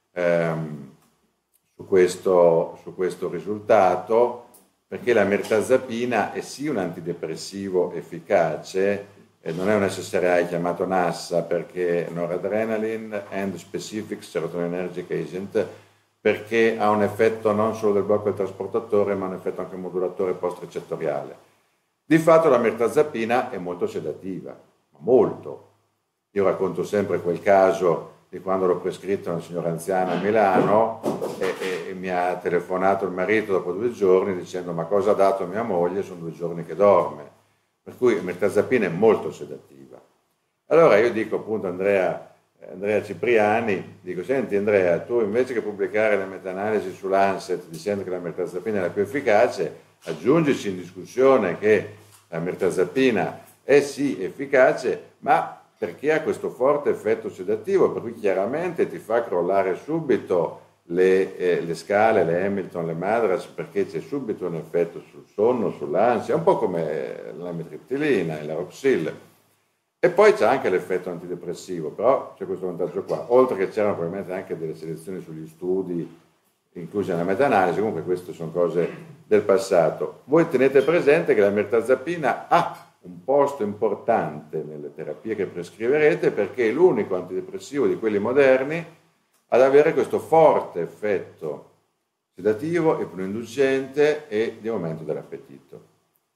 su questo risultato, perché la mirtazapina è sì un antidepressivo efficace, non è un SSRI chiamato NASA, perché Noradrenaline and Specific Serotonergic Agent, perché ha un effetto non solo del blocco del trasportatore, ma un effetto anche modulatore post-recettoriale. Di fatto la mirtazapina è molto sedativa, molto. Io racconto sempre quel caso di quando l'ho prescritto a una signora anziana a Milano e mi ha telefonato il marito dopo 2 giorni dicendo: ma cosa ha dato mia moglie? Sono 2 giorni che dorme. Per cui la mirtazapina è molto sedativa. Allora io dico appunto a Andrea Cipriani, dico: senti Andrea, tu invece che pubblicare le meta-analisi su Lancet dicendo che la mirtazapina è la più efficace, aggiungici in discussione che la mirtazapina è sì efficace, ma perché ha questo forte effetto sedativo, per cui chiaramente ti fa crollare subito le scale, le Hamilton, le MADRS, perché c'è subito un effetto sul sonno, sull'ansia, un po' come la mitriptilina e la Roxil. E poi c'è anche l'effetto antidepressivo, però c'è questo vantaggio qua, oltre che c'erano probabilmente anche delle selezioni sugli studi inclusi nella meta-analisi, comunque queste sono cose del passato. Voi tenete presente che la mirtazapina ha un posto importante nelle terapie che prescriverete, perché è l'unico antidepressivo di quelli moderni ad avere questo forte effetto sedativo, ipnoinducente e di aumento dell'appetito.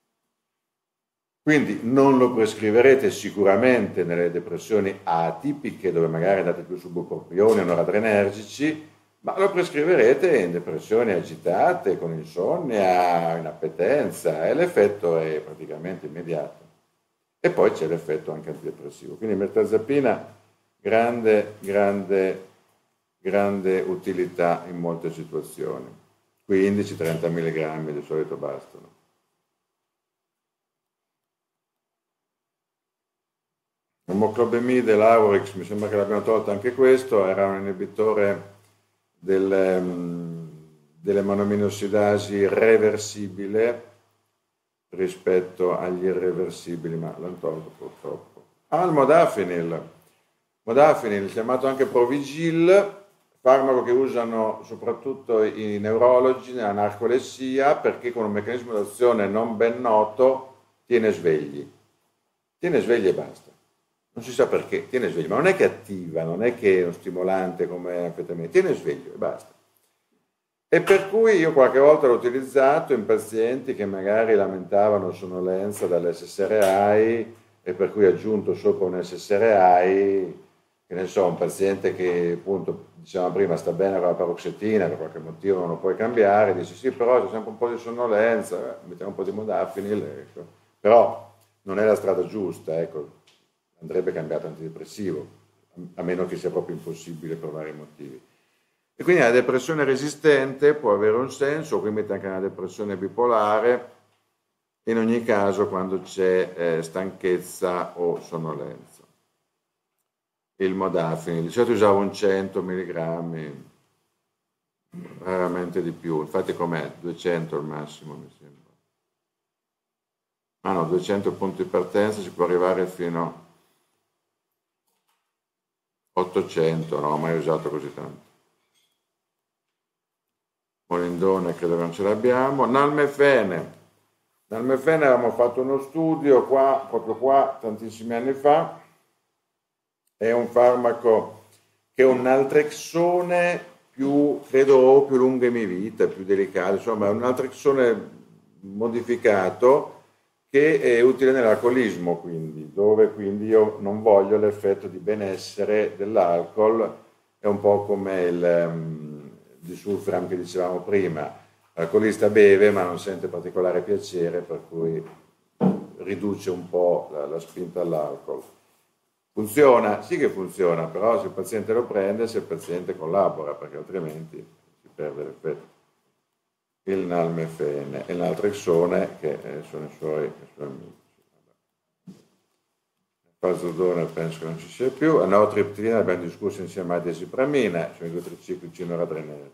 Quindi non lo prescriverete sicuramente nelle depressioni atipiche, dove magari andate più su bupropioni o noradrenergici, ma lo prescriverete in depressioni agitate, con insonnia, inappetenza, e l'effetto è praticamente immediato. E poi c'è l'effetto anche antidepressivo. Quindi mirtazapina, grande utilità in molte situazioni. 15-30 mg di solito bastano. L'omoclobemide, l'Aurix, mi sembra che l'abbiamo tolto anche questo, era un inibitore delle monoaminoossidasi reversibile rispetto agli irreversibili, ma l'hanno tolto purtroppo. Il modafinil, chiamato anche Provigil, farmaco che usano soprattutto i neurologi nella narcolessia, perché con un meccanismo d'azione non ben noto tiene svegli e basta. Non si sa perché, tiene svegli, ma non è che attiva, non è che è uno stimolante come anfetamina, tiene sveglio e basta. E per cui io qualche volta l'ho utilizzato in pazienti che magari lamentavano sonnolenza dall'SSRI e per cui ho aggiunto sopra un SSRI, che ne so, un paziente che appunto, dicevamo prima, sta bene con la paroxetina, per qualche motivo non lo puoi cambiare, dici sì, però c'è sempre un po' di sonnolenza, mettiamo un po' di modafinil, ecco. Però non è la strada giusta, ecco. Andrebbe cambiato antidepressivo, a meno che sia proprio impossibile per vari motivi. E quindi la depressione resistente può avere un senso, qui mette anche una depressione bipolare, in ogni caso quando c'è stanchezza o sonnolenza. Il modafinil, di solito usavo un 100 mg, raramente di più, infatti com'è? 200 al massimo mi sembra. 200 punti di partenza, si può arrivare fino a 800, non ho mai usato così tanto. Molindone credo che non ce l'abbiamo. Nalmefene avevamo fatto uno studio proprio qua, tantissimi anni fa. È un farmaco che è un naltrexone più, credo, più lunghemivita, più delicato, insomma è un naltrexone modificato che è utile nell'alcolismo, quindi, dove quindi io non voglio l'effetto di benessere dell'alcol, è un po' come il disulfiram che dicevamo prima, l'alcolista beve ma non sente particolare piacere, per cui riduce un po' la spinta all'alcol. Funziona? Sì che funziona, però se il paziente lo prende, se il paziente collabora, perché altrimenti si perde l'effetto. Il nalmefene e il naltrexone, che sono i suoi amici. Il falzodone penso che non ci sia più. La nortriptilina abbiamo discusso insieme alla desipramina, sono i due triciclici noradrenergici.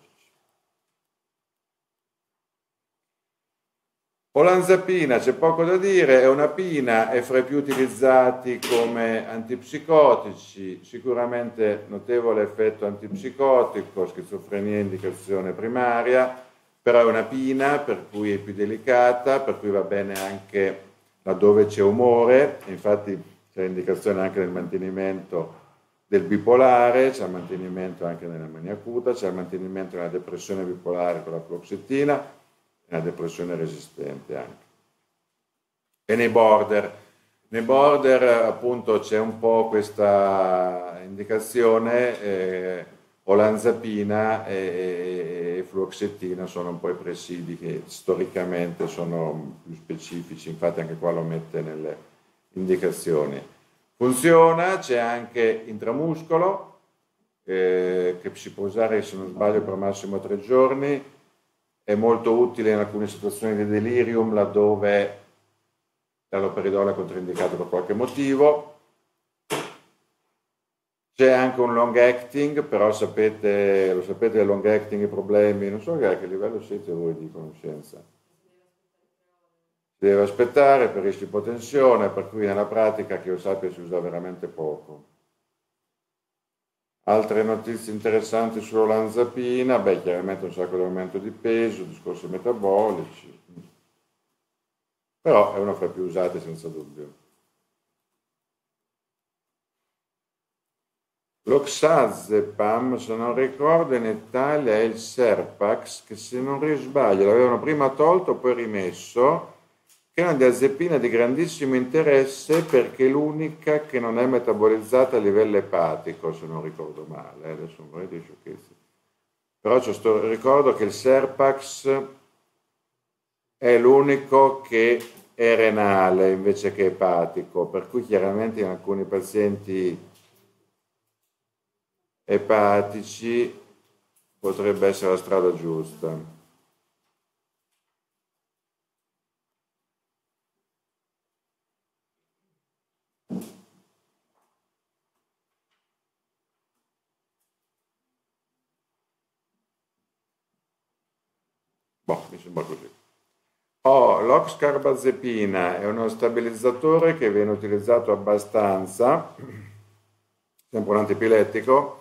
Olanzapina, c'è poco da dire, è una pina, è fra i più utilizzati come antipsicotici, sicuramente notevole effetto antipsicotico, schizofrenia indicazione primaria, però è una pina per cui è più delicata, per cui va bene anche laddove c'è umore, infatti c'è indicazione anche del mantenimento del bipolare, c'è il mantenimento anche nella mania acuta, c'è il mantenimento nella depressione bipolare con la fluoxetina, una depressione resistente anche. E nei border appunto c'è un po' questa indicazione, olanzapina e fluoxetina sono un po' i presidi che storicamente sono più specifici, infatti anche qua lo mette nelle indicazioni. Funziona, c'è anche intramuscolo, che si può usare se non sbaglio per massimo 3 giorni, è molto utile in alcune situazioni di delirium laddove l'aloperidol è controindicato per qualche motivo. C'è anche un long acting, però lo sapete il long acting, i problemi, non so a che livello siete voi di conoscenza. Si deve aspettare per rischi di ipotensione, per cui nella pratica che io sappia si usa veramente poco. Altre notizie interessanti sull'olanzapina, beh, chiaramente un sacco di aumento di peso, discorsi metabolici, però è una fra più usate senza dubbio. L'oxazepam, se non ricordo, in Italia è il Serpax, che se non sbaglio l'avevano prima tolto, poi rimesso, che è una diazepina di grandissimo interesse perché è l'unica che non è metabolizzata a livello epatico, se non ricordo male, adesso non vorrei dire sciocchezze. Però ricordo che il Serpax è l'unico che è renale invece che epatico, per cui chiaramente in alcuni pazienti epatici potrebbe essere la strada giusta. Boh, mi sembra così. L'oxcarbazepina è uno stabilizzatore che viene utilizzato abbastanza, sempre un antipilettico.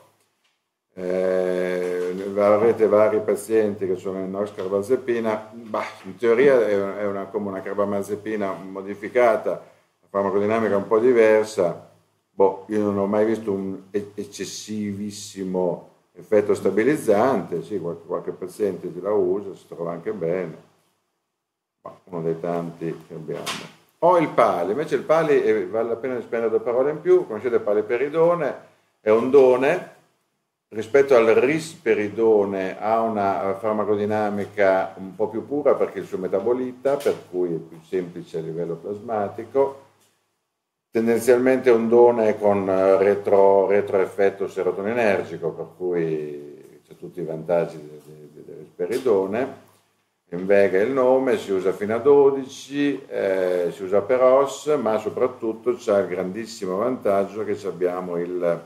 Avrete vari pazienti che sono in oxcarbazepina, in teoria è come una carbamazepina modificata, la farmacodinamica è un po' diversa. Boh, io non ho mai visto un eccessivissimo effetto stabilizzante, sì, qualche paziente la usa, si trova anche bene, ma uno dei tanti che abbiamo. O il Pali, invece il Pali vale la pena spendere 2 parole in più, conoscete il paliperidone, è un done, rispetto al risperidone ha una farmacodinamica un po' più pura perché è il suo metabolita, per cui è più semplice a livello plasmatico, tendenzialmente è un done con retroeffetto serotoninergico, per cui c'è tutti i vantaggi del risperidone. Invega il nome, si usa fino a 12, si usa per OS, ma soprattutto c'è il grandissimo vantaggio che abbiamo il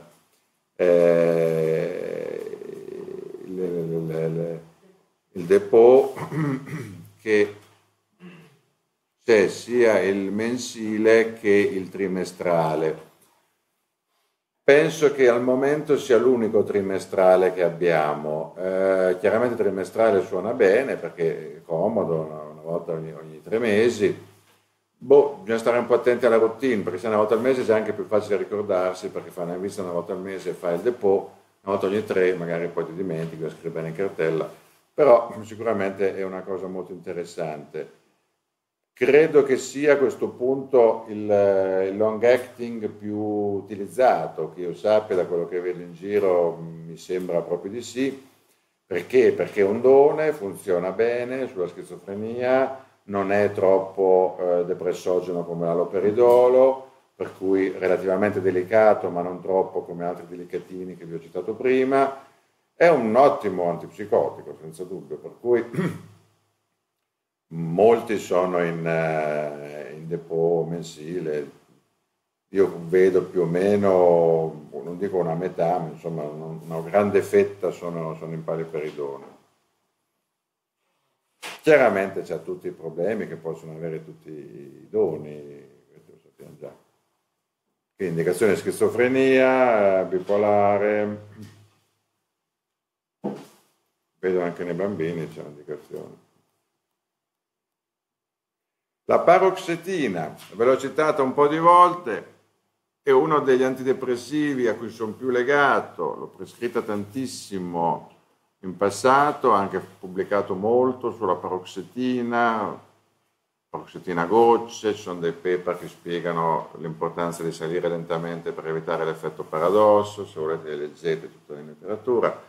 depot che c'è sia il mensile che il trimestrale. Penso che al momento sia l'unico trimestrale che abbiamo. Chiaramente il trimestrale suona bene perché è comodo, una volta ogni 3 mesi. Bisogna stare un po' attenti alla routine, perché se una volta al mese è anche più facile ricordarsi, perché fa una visita una volta al mese e fa il depot, una volta ogni 3 magari poi ti dimentichi, lo scrivi bene in cartella, però sicuramente è una cosa molto interessante. Credo che sia a questo punto il long acting più utilizzato, che io sappia, da quello che vedo in giro mi sembra proprio di sì. Perché? Perché è un ondone, funziona bene sulla schizofrenia, non è troppo depressogeno come l'aloperidolo, per cui relativamente delicato ma non troppo come altri delicatini che vi ho citato prima. È un ottimo antipsicotico, senza dubbio, per cui molti sono in depot mensile. Io vedo più o meno, non dico una metà, ma insomma una grande fetta sono in paliperidone. Chiaramente c'ha tutti i problemi che possono avere tutti i doni, questo lo sappiamo già. Quindi indicazione schizofrenia, bipolare, vedo anche nei bambini c'è un'indicazione. La paroxetina, ve l'ho citata un po' di volte, è uno degli antidepressivi a cui sono più legato, l'ho prescritta tantissimo in passato, ho anche pubblicato molto sulla paroxetina a gocce, ci sono dei paper che spiegano l'importanza di salire lentamente per evitare l'effetto paradosso, se volete le leggete tutta in letteratura.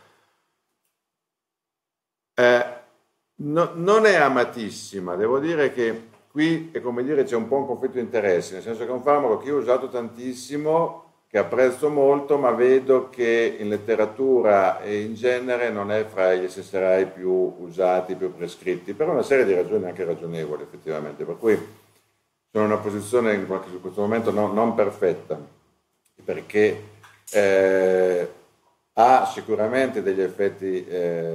Non è amatissima, devo dire che qui è come dire c'è un po' un conflitto di interessi, nel senso che è un farmaco che io ho usato tantissimo, che apprezzo molto, ma vedo che in letteratura e in genere non è fra gli SSRI più usati, più prescritti, per una serie di ragioni anche ragionevoli effettivamente, per cui sono in una posizione in questo momento non perfetta, perché ha sicuramente degli effetti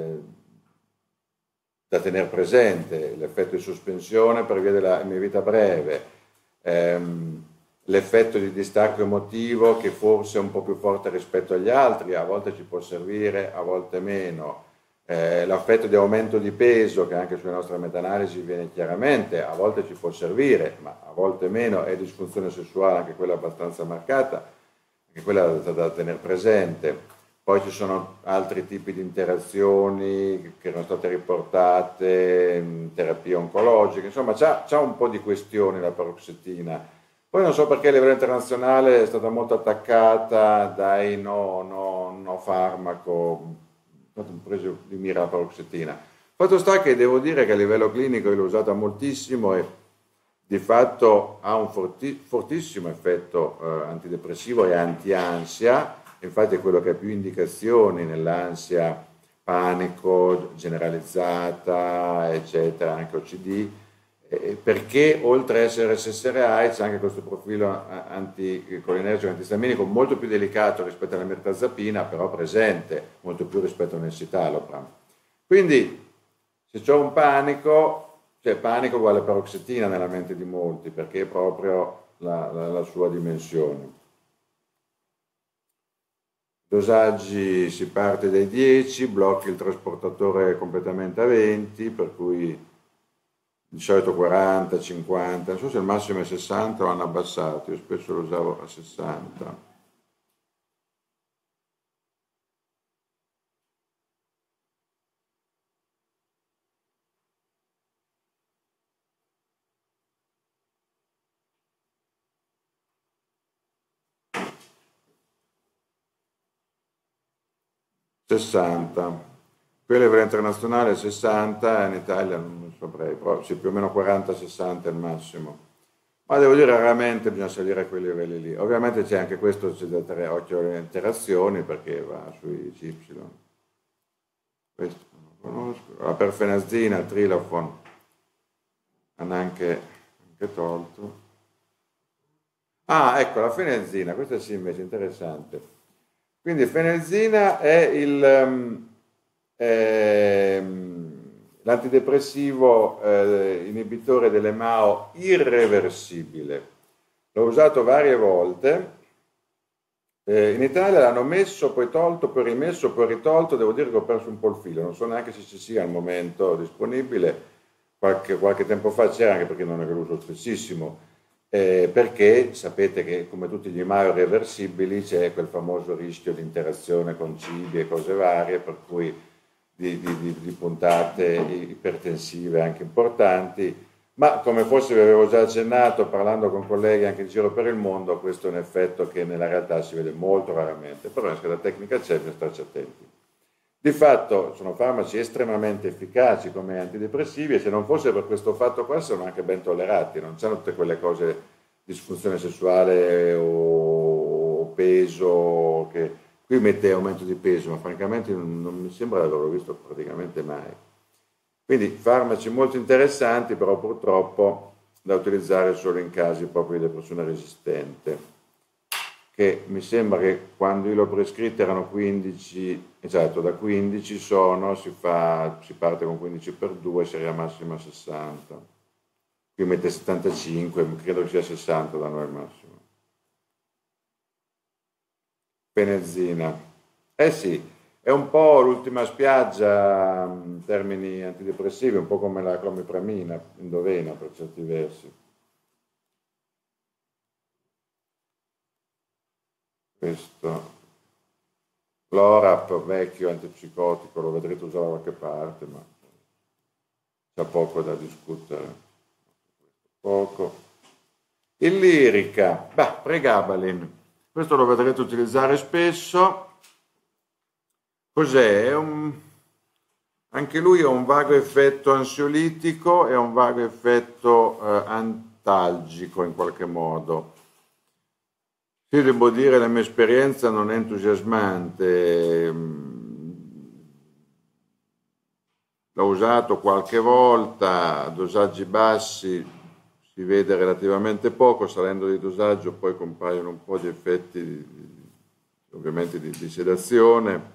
da tenere presente, l'effetto di sospensione per via della vita breve, l'effetto di distacco emotivo che forse è un po' più forte rispetto agli altri, a volte ci può servire, a volte meno, l'effetto di aumento di peso che anche sulle nostre meta-analisi viene chiaramente, a volte ci può servire, ma a volte meno, è disfunzione sessuale, anche quella abbastanza marcata, anche quella da tenere presente. Poi ci sono altri tipi di interazioni che erano state riportate in terapia oncologica, insomma c'ha un po' di questioni la paroxetina. Poi non so perché a livello internazionale è stata molto attaccata dai no farmaco, è stato preso di mira la paroxetina. Fatto sta che devo dire che a livello clinico io l'ho usata moltissimo e di fatto ha un fortissimo effetto antidepressivo e anti-ansia. Infatti è quello che ha più indicazioni nell'ansia panico generalizzata, eccetera, anche OCD, perché oltre a essere SSRI c'è anche questo profilo anticolinergico, antistaminico molto più delicato rispetto alla mirtazapina, però presente, molto più rispetto all'enscitalopram. Quindi se c'è un panico, cioè panico uguale paroxetina nella mente di molti, perché è proprio la sua dimensione. Dosaggi si parte dai 10, blocchi il trasportatore completamente a 20, per cui di solito 40, 50, non so se il massimo è 60 o hanno abbassato, io spesso lo usavo a 60. Qui a livello internazionale 60, in Italia non saprei, però sì, più o meno 40-60 è il massimo. Ma devo dire, raramente bisogna salire a quei livelli lì. Ovviamente c'è anche questo, c'è da tenere occhio alle interazioni perché va sui CY. Questo non lo conosco. La perfenazina, il trilofon, hanno anche tolto. Ah, ecco, la fenazina, questa sì invece è interessante. Quindi fenazina è l'antidepressivo inibitore delle MAO irreversibile. L'ho usato varie volte, in Italia l'hanno messo, poi tolto, poi rimesso, poi ritolto, devo dire che ho perso un po' il filo, non so neanche se ci sia al momento disponibile, qualche tempo fa c'era, anche perché non è che lo uso spessissimo, perché sapete che come tutti gli emai reversibili c'è quel famoso rischio di interazione con cibi e cose varie, per cui di puntate ipertensive anche importanti, ma come forse vi avevo già accennato parlando con colleghi anche in giro per il mondo, questo è un effetto che nella realtà si vede molto raramente, però nella scheda tecnica c'è, bisogna starci attenti. Di fatto sono farmaci estremamente efficaci come antidepressivi e se non fosse per questo fatto qua sono anche ben tollerati, non c'hanno tutte quelle cose, disfunzione sessuale o peso, che qui mette aumento di peso, ma francamente non mi sembra di averlo visto praticamente mai. Quindi farmaci molto interessanti, però purtroppo da utilizzare solo in casi proprio di depressione resistente, che mi sembra che quando io l'ho prescritto erano 15, esatto, da 15 si parte con 15 per 2, serie massima 60. Qui mette 75, credo che sia 60 da noi al massimo. Penezzina. Eh sì, è un po' l'ultima spiaggia in termini antidepressivi, un po' come la clomipramina, endovena per certi versi. Questo, l'ORAP vecchio antipsicotico, lo vedrete usare da qualche parte, ma c'è poco da discutere. Poco. Il Lyrica, pregabalin, questo lo vedrete utilizzare spesso. Cos'è? Anche lui ha un vago effetto ansiolitico e un vago effetto antalgico in qualche modo. Sì, devo dire, la mia esperienza non è entusiasmante. L'ho usato qualche volta, a dosaggi bassi si vede relativamente poco, salendo di dosaggio poi compaiono un po' di effetti, ovviamente di sedazione.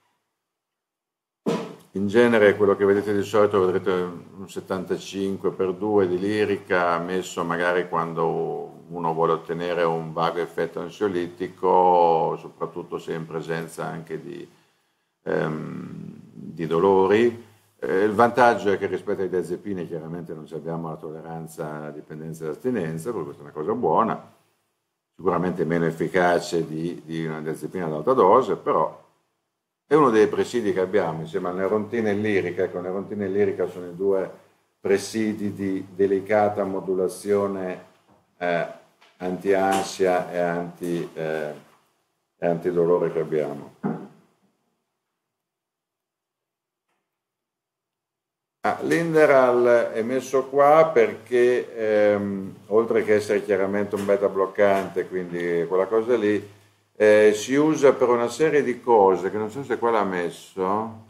In genere quello che vedete di solito vedrete un 75 per 2 di Lyrica, messo magari quando uno vuole ottenere un vago effetto ansiolitico, soprattutto se in presenza anche di dolori. Il vantaggio è che rispetto ai diazepini chiaramente non abbiamo la tolleranza alla dipendenza e all'astinenza, per questa è una cosa buona, sicuramente meno efficace di una diazepina ad alta dose, però è uno dei presidi che abbiamo insieme a Nerontina e Lyrica. Ecco, Nerontina e Lyrica sono i due presidi di delicata modulazione anti-ansia e antidolore che abbiamo. L'Inderal è messo qua perché oltre che essere chiaramente un beta bloccante, quindi quella cosa lì, si usa per una serie di cose che non so se qua l'ha messo.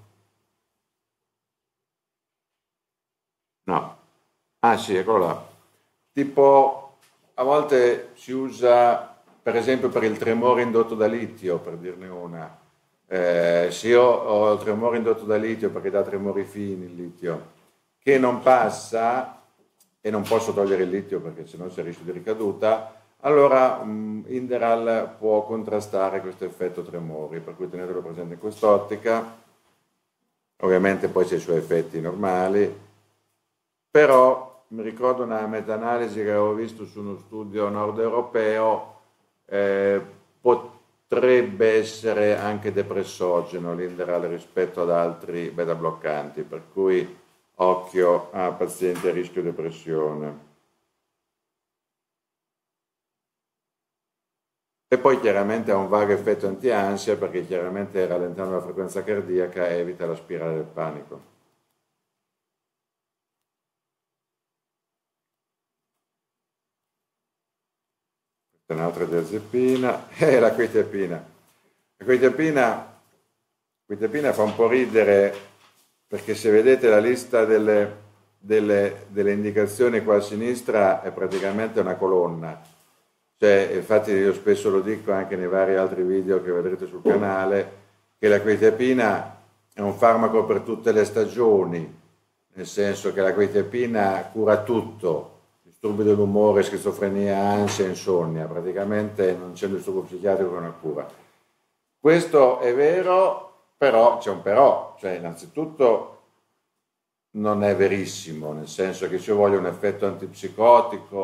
No. Ah sì, eccolo là. Tipo, a volte si usa per esempio per il tremore indotto da litio, per dirne una. Se io ho il tremore indotto da litio perché dà tremori fini il litio, che non passa e non posso togliere il litio perché sennò c'è il rischio di ricaduta, allora Inderal può contrastare questo effetto tremori, per cui tenetelo presente in quest'ottica. Ovviamente poi c'è i suoi effetti normali, però mi ricordo una meta-analisi che avevo visto su uno studio nord europeo, potrebbe essere anche depressogeno l'Inderal rispetto ad altri beta bloccanti, per cui occhio a pazienti a rischio depressione. E poi chiaramente ha un vago effetto anti-ansia perché chiaramente rallentando la frequenza cardiaca evita la spirale del panico. Questa è un'altra diazepina e la quetiapina. La quetiapina fa un po' ridere perché se vedete la lista delle indicazioni qua a sinistra è praticamente una colonna. Cioè, infatti io spesso lo dico anche nei vari altri video che vedrete sul canale, che la quetiapina è un farmaco per tutte le stagioni, nel senso che la quetiapina cura tutto, disturbi dell'umore, schizofrenia, ansia, insonnia, praticamente non c'è un disturbo psichiatrico che non cura. Questo è vero, però c'è un però, cioè innanzitutto non è verissimo, nel senso che se io voglio un effetto antipsicotico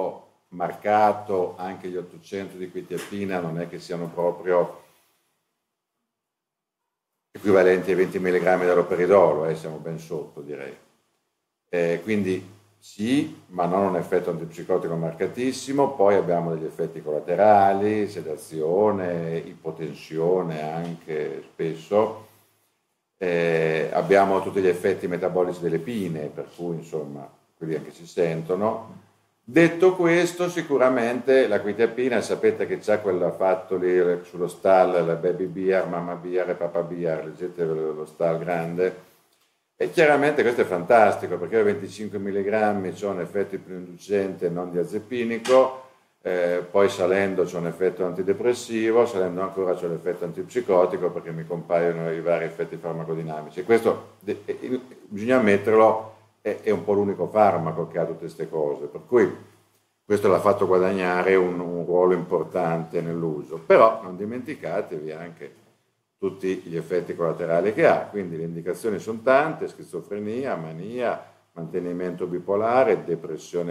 marcato, anche gli 800 di quetiapina non è che siano proprio equivalenti ai 20 mg dell'operidolo, siamo ben sotto, direi. Quindi sì, ma non un effetto antipsicotico marcatissimo. Poi abbiamo degli effetti collaterali, sedazione, ipotensione anche spesso. Abbiamo tutti gli effetti metabolici delle pine, per cui insomma, quelli anche si sentono. Detto questo, sicuramente la quetiapina, sapete che c'è quel fatto lì sullo stall, la baby beer, mamma beer e papà beer, leggete lo stall grande, e chiaramente questo è fantastico perché a 25 mg c'è un effetto ipnoinducente non diazepinico, poi salendo c'è un effetto antidepressivo, salendo ancora c'è l'effetto antipsicotico perché mi compaiono i vari effetti farmacodinamici. E questo bisogna metterlo, è un po' l'unico farmaco che ha tutte queste cose, per cui questo l'ha fatto guadagnare un ruolo importante nell'uso. Però non dimenticatevi anche tutti gli effetti collaterali che ha, quindi le indicazioni sono tante: schizofrenia, mania, mantenimento bipolare, depressione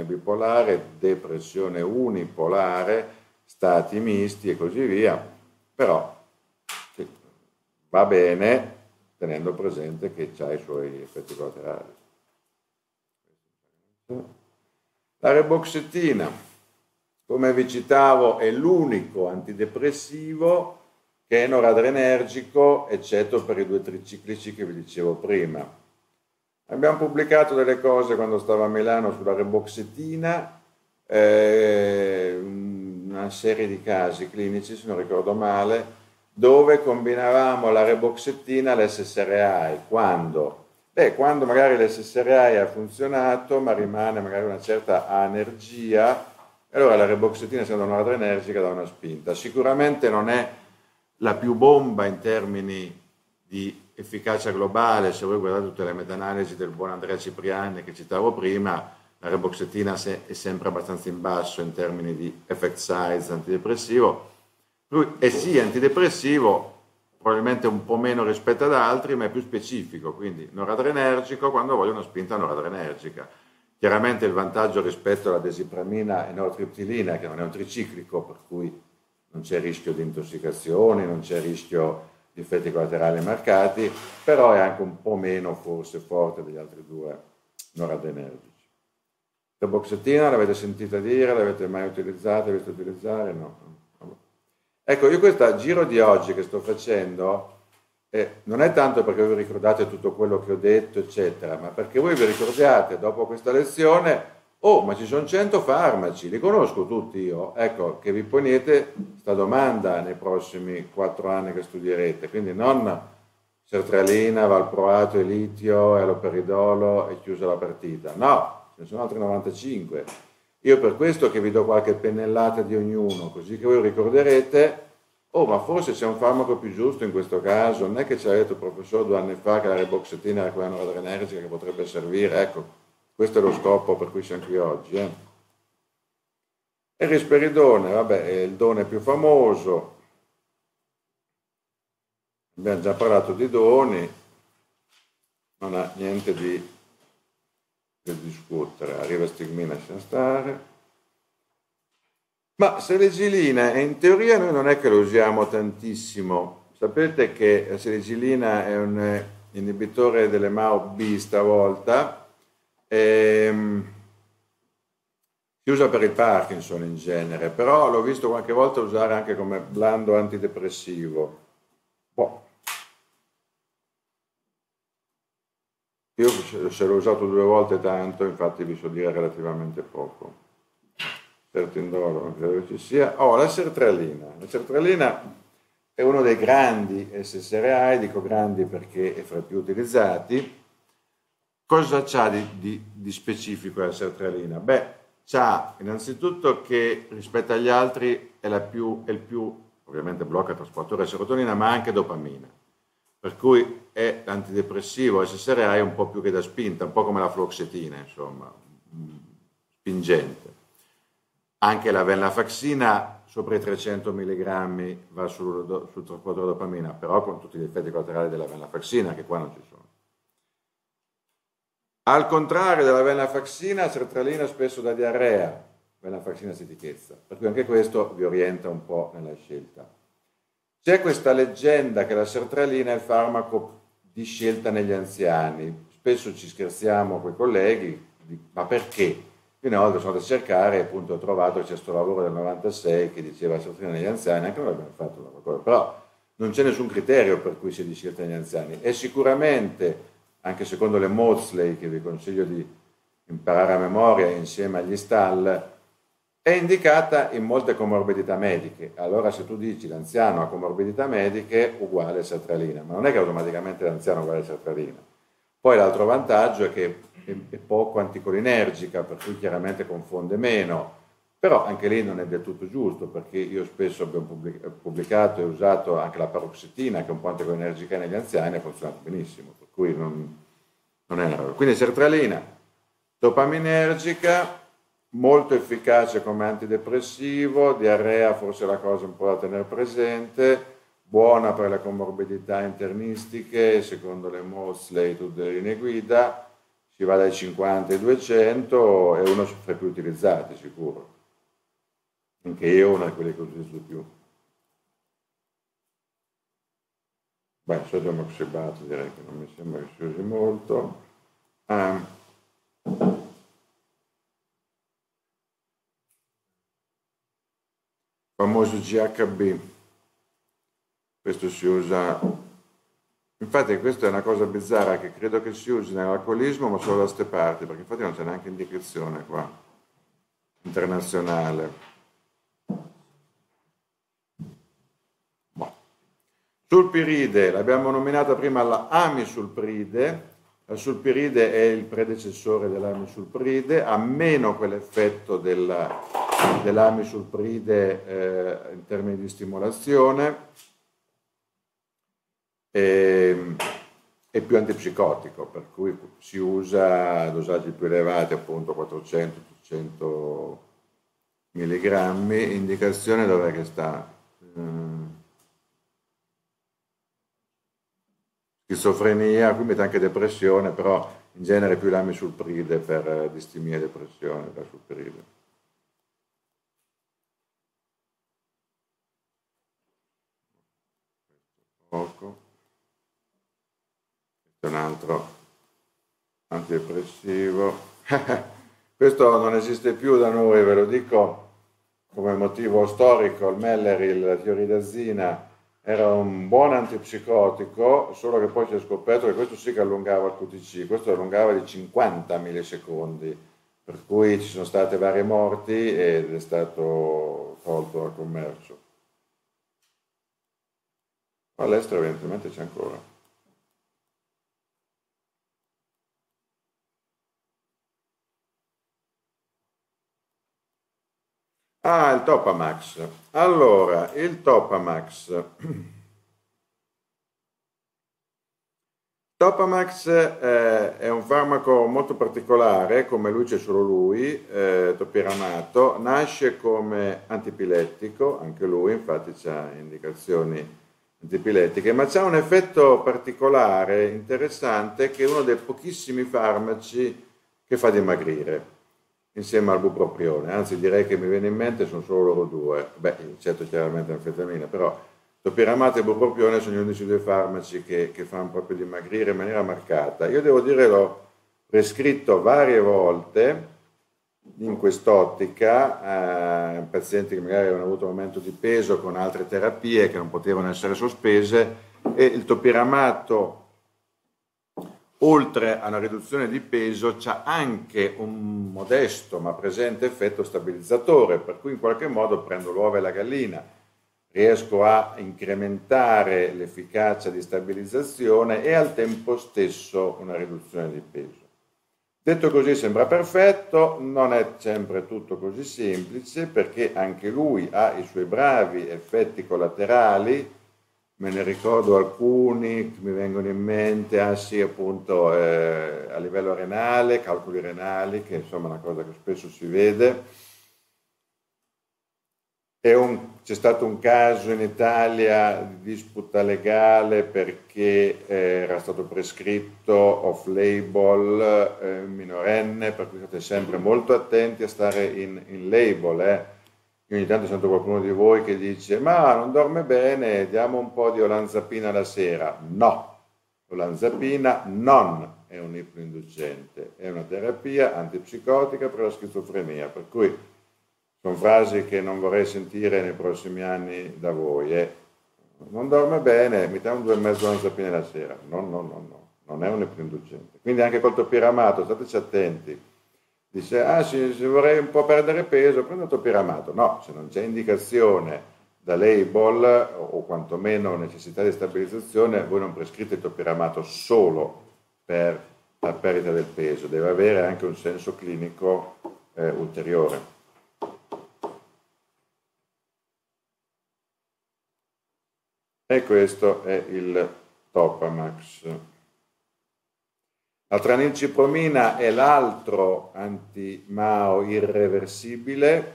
unipolare, stati misti e così via, però sì, va bene tenendo presente che ha i suoi effetti collaterali. La reboxetina, come vi citavo, è l'unico antidepressivo che è noradrenergico, eccetto per i 2 triciclici che vi dicevo prima. Abbiamo pubblicato delle cose quando stavo a Milano sulla reboxetina, una serie di casi clinici, se non ricordo male, dove combinavamo la reboxetina all'SSRI. Quando? Quando magari l'SSRI ha funzionato, ma rimane magari una certa anergia, allora la reboxetina, essendo noradrenergica, dà una spinta. Sicuramente non è la più bomba in termini di efficacia globale. Se voi guardate tutte le meta-analisi del buon Andrea Cipriani che citavo prima, la reboxetina è sempre abbastanza in basso in termini di effect size antidepressivo. Lui è sì antidepressivo, probabilmente un po' meno rispetto ad altri, ma è più specifico, quindi noradrenergico quando voglio una spinta noradrenergica. Chiaramente il vantaggio rispetto alla desipramina e nortriptilina, che non è un triciclico, per cui non c'è rischio di intossicazioni, non c'è rischio di effetti collaterali marcati, però è anche un po' meno forse forte degli altri 2 noradrenergici. La boxetina l'avete sentita dire, l'avete mai utilizzata, visto utilizzare? No. Ecco, io questo giro di oggi che sto facendo non è tanto perché voi vi ricordate tutto quello che ho detto, eccetera, ma perché voi vi ricordiate dopo questa lezione: oh, ma ci sono 100 farmaci, li conosco tutti io. Ecco, che vi ponete questa domanda nei prossimi 4 anni che studierete. Quindi non sertralina, valproato e litio e l'operidolo e chiusa la partita. No, ce ne sono altri 95. Io per questo che vi do qualche pennellata di ognuno, così che voi ricorderete: oh, ma forse c'è un farmaco più giusto in questo caso. Non è che ci ha detto il professore 2 anni fa che la reboxetina era quella noradrenergica che potrebbe servire. Ecco, questo è lo scopo per cui siamo qui oggi. E il risperidone, vabbè, è il done più famoso. Abbiamo già parlato di doni, non ha niente di discutere. Arriva stigmina, lascia stare. Ma selegilina, in teoria noi non è che lo usiamo tantissimo. Sapete che la selegilina è un inibitore delle MAO-B stavolta. Si usa per il Parkinson in genere, però l'ho visto qualche volta usare anche come blando antidepressivo. Boh. Io se l'ho usato 2 volte tanto, infatti vi so dire relativamente poco. Sertindolo, non credo che ci sia. La sertralina. La sertralina è uno dei grandi SSRI, dico grandi perché è fra i più utilizzati. Cosa c'ha di specifico la sertralina? Beh, c'ha innanzitutto che rispetto agli altri è il più, ovviamente blocca il trasportatore di serotonina, ma anche dopamina. Per cui è l'antidepressivo SSRI un po' più che da spinta, un po' come la fluoxetina, insomma, spingente. Anche la venlafaxina sopra i 300 mg va sul trasportatore di dopamina, però con tutti gli effetti collaterali della venlafaxina, che qua non ci sono. Al contrario della venlafaxina, la sertralina spesso dà diarrea, venlafaxina stitichezza, per cui anche questo vi orienta un po' nella scelta. C'è questa leggenda che la sertralina è il farmaco di scelta negli anziani. Spesso ci scherziamo con i colleghi, ma perché? Io una volta sono andato a cercare e appunto ho trovato che c'è questo lavoro del 96 che diceva la sertralina negli anziani, anche noi l'abbiamo fatto una cosa, però non c'è nessun criterio per cui sia di scelta negli anziani. E sicuramente, anche secondo le Maudsley, che vi consiglio di imparare a memoria insieme agli STAL, è indicata in molte comorbidità mediche. Allora se tu dici l'anziano ha comorbidità mediche uguale sertralina, ma non è che automaticamente l'anziano uguale sertralina. Poi l'altro vantaggio è che è poco anticolinergica, per cui chiaramente confonde meno, però anche lì non è del tutto giusto, perché io spesso abbiamo pubblicato e usato anche la paroxetina, che è un po' anticolinergica negli anziani, e ha funzionato benissimo, per cui non è una roba. Quindi sertralina, dopaminergica, molto efficace come antidepressivo, diarrea forse è la cosa un po' da tenere presente, buona per le comorbidità internistiche, secondo le Maudsley, tutte le linee guida, si va dai 50 ai 200, è uno fra i più utilizzati sicuro. Anche io una di quelle che utilizzo di più. Beh, sodium oxybate direi che non mi sembra che si usi molto. Famoso GHB, questo si usa, infatti questa è una cosa bizzarra che credo che si usi nell'alcolismo ma solo da ste parti, perché infatti non c'è neanche indicazione qua, internazionale. Boh. Sulpiride, l'abbiamo nominata prima la amisulpride, la sulpiride è il predecessore dell'amisulpride, ha meno quell'effetto dell'amisulpride in termini di stimolazione, è più antipsicotico, per cui si usa a dosaggi più elevati, appunto 400-800 mg, indicazione dov'è che sta? Schizofrenia, qui mette anche depressione, però in genere più l'amisulpride per distimia e depressione, la sulpiride. Poco. Questo è un altro antidepressivo. Questo non esiste più da noi, ve lo dico come motivo storico, il Melleril, la tiroidazina, era un buon antipsicotico, solo che poi si è scoperto che questo sì che allungava il QTc, questo allungava di 50 millisecondi, per cui ci sono state varie morti ed è stato tolto dal commercio. All'estero evidentemente c'è ancora. Ah, il Topamax. Allora, il Topamax. Topamax è un farmaco molto particolare, come lui c'è solo lui, topiramato, nasce come antipilettico, anche lui infatti ha indicazioni antipilettiche, ma c'ha un effetto particolare, interessante, che è uno dei pochissimi farmaci che fa dimagrire, insieme al bupropione, anzi direi che mi viene in mente sono solo loro due, beh, eccetto chiaramente l'anfetamina, però topiramato e bupropione sono gli unici due farmaci che fanno proprio dimagrire in maniera marcata. Io devo dire l'ho prescritto varie volte in quest'ottica, pazienti che magari avevano avuto un aumento di peso con altre terapie che non potevano essere sospese, e il topiramato, oltre a una riduzione di peso, c'ha anche un modesto ma presente effetto stabilizzatore, per cui in qualche modo prendo l'uovo e la gallina, riesco a incrementare l'efficacia di stabilizzazione e al tempo stesso una riduzione di peso. Detto così sembra perfetto, non è sempre tutto così semplice, perché anche lui ha i suoi bravi effetti collaterali. Me ne ricordo alcuni che mi vengono in mente, sì, appunto a livello renale, calcoli renali, che insomma è una cosa che spesso si vede. C'è stato un caso in Italia di disputa legale perché era stato prescritto off-label minorenne, per cui state sempre molto attenti a stare in label. Io ogni tanto sento qualcuno di voi che dice ma non dorme bene, diamo un po' di olanzapina la sera. No, l'olanzapina non è un ipnoinducente, è una terapia antipsicotica per la schizofrenia, per cui sono frasi che non vorrei sentire nei prossimi anni da voi. Non dorme bene, mettiamo 2,5 olanzapine la sera. No, non è un ipnoinducente. Quindi anche col topiramato, stateci attenti. Dice, se vorrei un po' perdere peso, prendo il topiramato. No, se non c'è indicazione da label o quantomeno necessità di stabilizzazione, voi non prescrivete il topiramato solo per la perdita del peso, deve avere anche un senso clinico ulteriore. E questo è il Topamax. La tranilcipromina è l'altro anti-MAO irreversibile.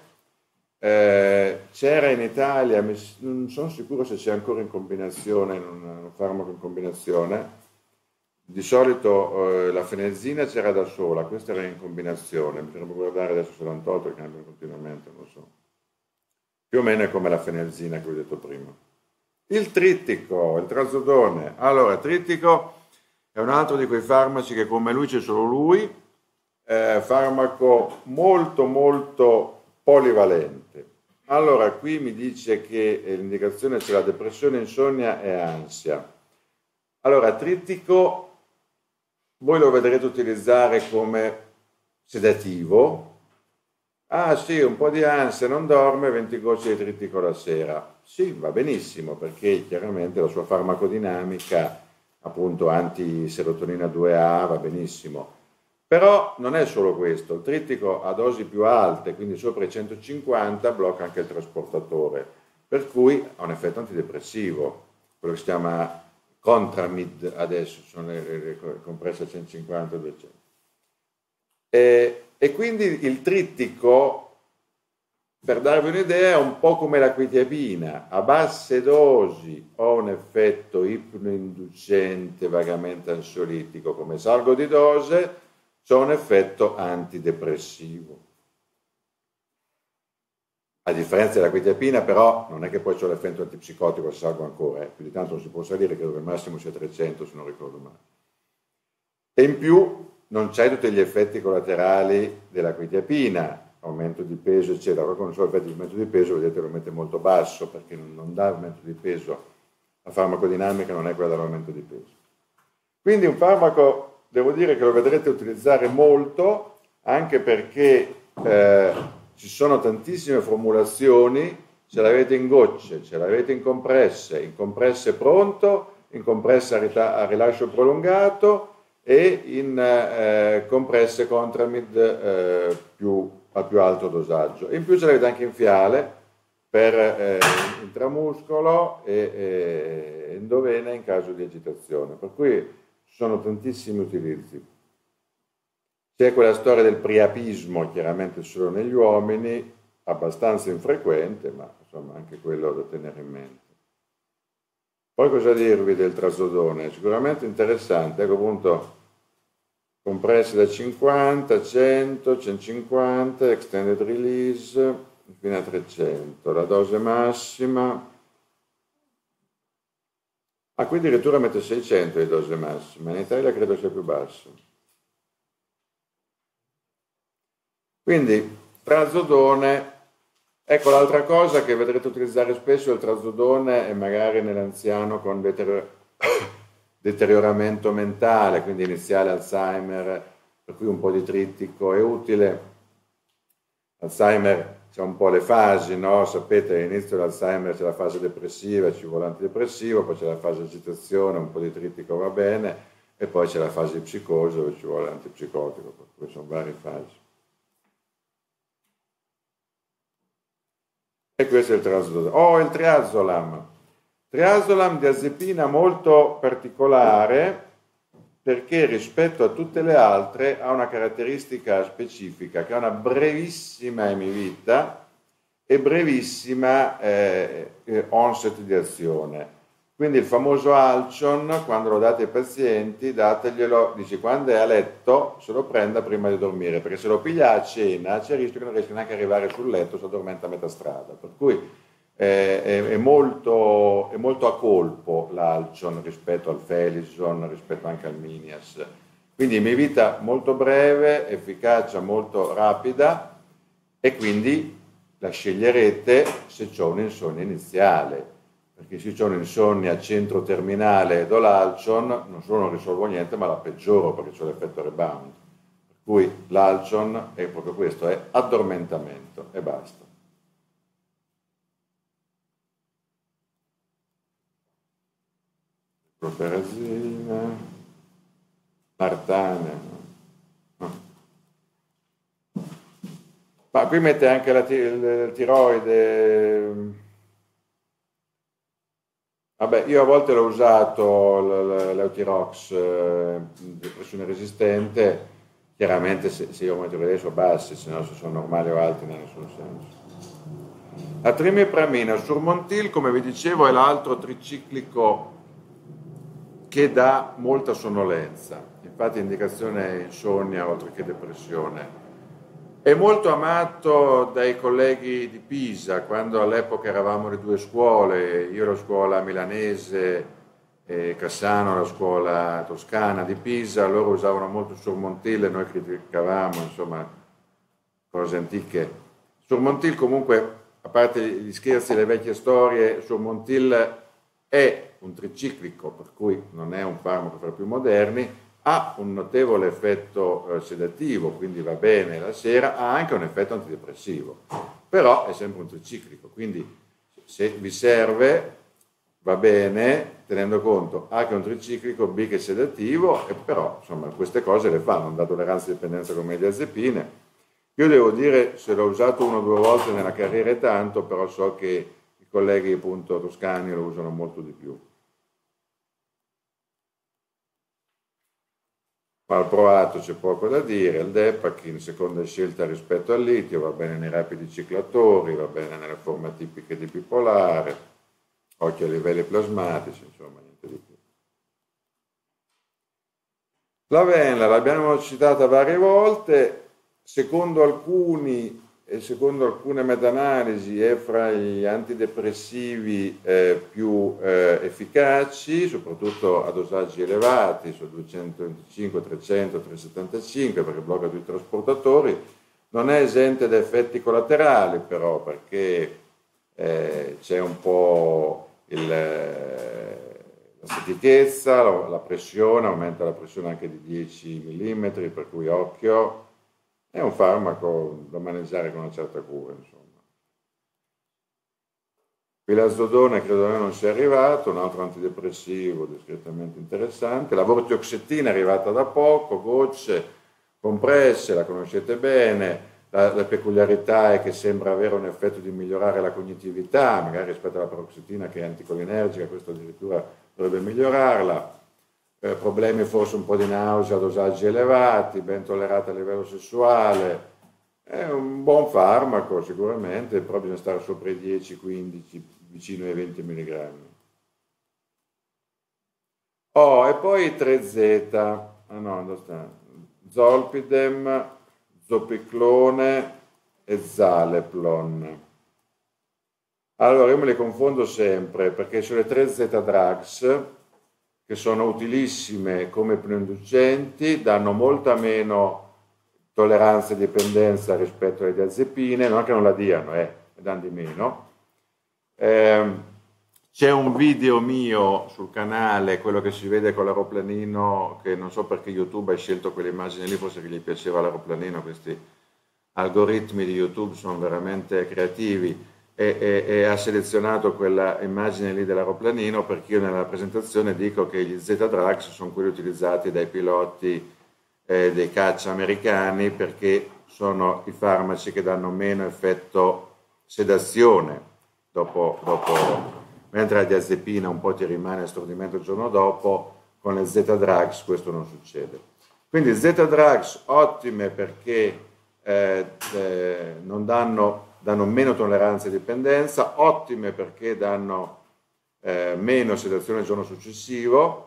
C'era in Italia, non sono sicuro se c'è ancora in combinazione, un farmaco in combinazione. Di solito la fenezina c'era da sola, questa era in combinazione. Bisogna guardare adesso se l'hanno tolto, che cambiano continuamente, non lo so. Più o meno è come la fenezina che ho detto prima. Il trittico, il trazodone. Allora, il trittico è un altro di quei farmaci che come lui c'è solo lui, farmaco molto molto polivalente. Allora, qui mi dice che l'indicazione c'è la depressione, insonnia e ansia. Allora, trittico, voi lo vedrete utilizzare come sedativo. Ah sì, un po' di ansia, non dorme, 20 gocce di trittico la sera. Sì, va benissimo, perché chiaramente la sua farmacodinamica, appunto antiserotonina 2A, va benissimo. Però non è solo questo, il trittico a dosi più alte, quindi sopra i 150, blocca anche il trasportatore, per cui ha un effetto antidepressivo, quello che si chiama Contramid adesso, sono le compresse a 150-200. E quindi il trittico, per darvi un'idea, è un po' come la quetiapina, a basse dosi ho un effetto ipnoinducente vagamente ansiolitico, come salgo di dose, c'ho un effetto antidepressivo. A differenza della quetiapina però non è che poi c'ho l'effetto antipsicotico se salgo ancora, più di tanto non si può salire, credo che il massimo sia 300 se non ricordo male. E in più non c'hai tutti gli effetti collaterali della quetiapina, aumento di peso, eccetera. Quando non so l'effetto di aumento di peso, vedete lo mette molto basso, perché non dà aumento di peso. La farmacodinamica non è quella dell'aumento di peso. Quindi un farmaco, devo dire che lo vedrete utilizzare molto, anche perché ci sono tantissime formulazioni, ce l'avete in gocce, ce l'avete in compresse pronto, in compresse a rilascio prolungato, e in compresse Contramid a più alto dosaggio. In più ce l'avete anche in fiale per intramuscolo e endovena in caso di agitazione, per cui ci sono tantissimi utilizzi. C'è quella storia del priapismo, chiaramente solo negli uomini, abbastanza infrequente, ma insomma anche quello da tenere in mente. Poi cosa dirvi del trazodone? Sicuramente interessante, ecco appunto compresse da 50, 100, 150, extended release, fino a 300, la dose massima. Qui addirittura mette 600 di dose massima, in Italia credo sia più basso. Quindi, trazodone. Ecco, l'altra cosa che vedrete utilizzare spesso è il trazodone e magari nell'anziano con deterioramento mentale, quindi iniziale Alzheimer, per cui un po' di trittico è utile. Alzheimer c'è un po' le fasi, no? Sapete, all'inizio dell'Alzheimer c'è la fase depressiva, ci vuole antidepressivo, poi c'è la fase agitazione, un po' di trittico va bene, e poi c'è la fase di psicosi dove ci vuole antipsicotico, per cui sono varie fasi. E questo è il trazodone. Il triazolam. Triazolam diazepina molto particolare perché rispetto a tutte le altre ha una caratteristica specifica, che ha una brevissima emivita e brevissima onset di azione. Quindi il famoso Alcion, quando lo date ai pazienti, dateglielo, dice, quando è a letto se lo prenda prima di dormire, perché se lo piglia a cena c'è il rischio che non riesca neanche ad arrivare sul letto, si addormenta a metà strada. Per cui è molto a colpo l'Alcion rispetto al Felison, rispetto anche al Minias. Quindi vita molto breve, efficacia molto rapida, e quindi la sceglierete se c'è un'insonnia iniziale, perché se c'è un'insonnia centro-terminale do l'Alcion, non solo non risolvo niente, ma la peggioro perché c'è l'effetto rebound. Per cui l'Alcion è proprio questo, è addormentamento e basta. Properazina, Martane. Ma qui mette anche il tiroide. Vabbè, io a volte l'ho usato l'Eutirox, depressione resistente, chiaramente se io metto i sono bassi, se no se sono normali o alti non ha nessun senso. La trimipramina, il Surmontil, come vi dicevo, è l'altro triciclico che dà molta sonnolenza, infatti indicazione insonnia oltre che depressione. È molto amato dai colleghi di Pisa, quando all'epoca eravamo le due scuole, io la scuola milanese e Cassano la scuola toscana di Pisa, loro usavano molto Surmontil e noi criticavamo, insomma, cose antiche. Surmontil comunque, a parte gli scherzi e le vecchie storie, Surmontil è un triciclico, per cui non è un farmaco fra i più moderni, ha un notevole effetto sedativo, quindi va bene la sera, ha anche un effetto antidepressivo, però è sempre un triciclico, quindi se vi serve va bene, tenendo conto A che è un triciclico, B che è sedativo, e però insomma queste cose le fa, non dà tolleranza di dipendenza come le diazepine. Io devo dire, se l'ho usato 1 o 2 volte nella carriera è tanto, però so che i colleghi appunto toscani lo usano molto di più. Valproato c'è poco da dire, il Depachin, seconda scelta rispetto al litio, va bene nei rapidi ciclatori, va bene nelle forme tipiche di bipolare, occhio a livelli plasmatici, insomma niente di più. La Venla l'abbiamo citata varie volte, secondo alcuni e secondo alcune meta-analisi è fra gli antidepressivi più efficaci, soprattutto a dosaggi elevati, su 225, 300, 375, perché blocca tutti i trasportatori. Non è esente da effetti collaterali però, perché c'è un po' la stitichezza, la pressione, aumenta la pressione anche di 10 mm, per cui occhio. È un farmaco da maneggiare con una certa cura, insomma. Pilazodone credo che non sia arrivato, un altro antidepressivo discretamente interessante. La vortioxetina è arrivata da poco, gocce, compresse, la conoscete bene. La peculiarità è che sembra avere un effetto di migliorare la cognitività, magari rispetto alla paroxetina che è anticolinergica, questo addirittura dovrebbe migliorarla. Problemi forse un po' di nausea a dosaggi elevati, ben tollerata a livello sessuale, è un buon farmaco sicuramente, però bisogna stare sopra i 10-15, vicino ai 20 mg. Oh, e poi 3Z, ah no, dove sta? Zolpidem, Zopiclone e Zaleplon. Allora, io me le confondo sempre, perché sulle 3Z drugs, che sono utilissime come pneumoinducenti, danno molta meno tolleranza e dipendenza rispetto alle diazepine, non che non la diano, ne danno di meno. C'è un video mio sul canale, quello che si vede con l'aeroplanino, che non so perché YouTube ha scelto quelle immagini lì, forse che gli piaceva l'aeroplanino, questi algoritmi di YouTube sono veramente creativi. E ha selezionato quella immagine lì dell'aeroplanino, perché io nella presentazione dico che gli Z-Drugs sono quelli utilizzati dai piloti dei caccia americani, perché sono i farmaci che danno meno effetto sedazione mentre la diazepina un po' ti rimane a stordimento il giorno dopo, con le Z-Drugs questo non succede. Quindi Z-Drugs ottime perché non danno danno meno tolleranza e dipendenza, ottime perché danno meno sedazione il giorno successivo,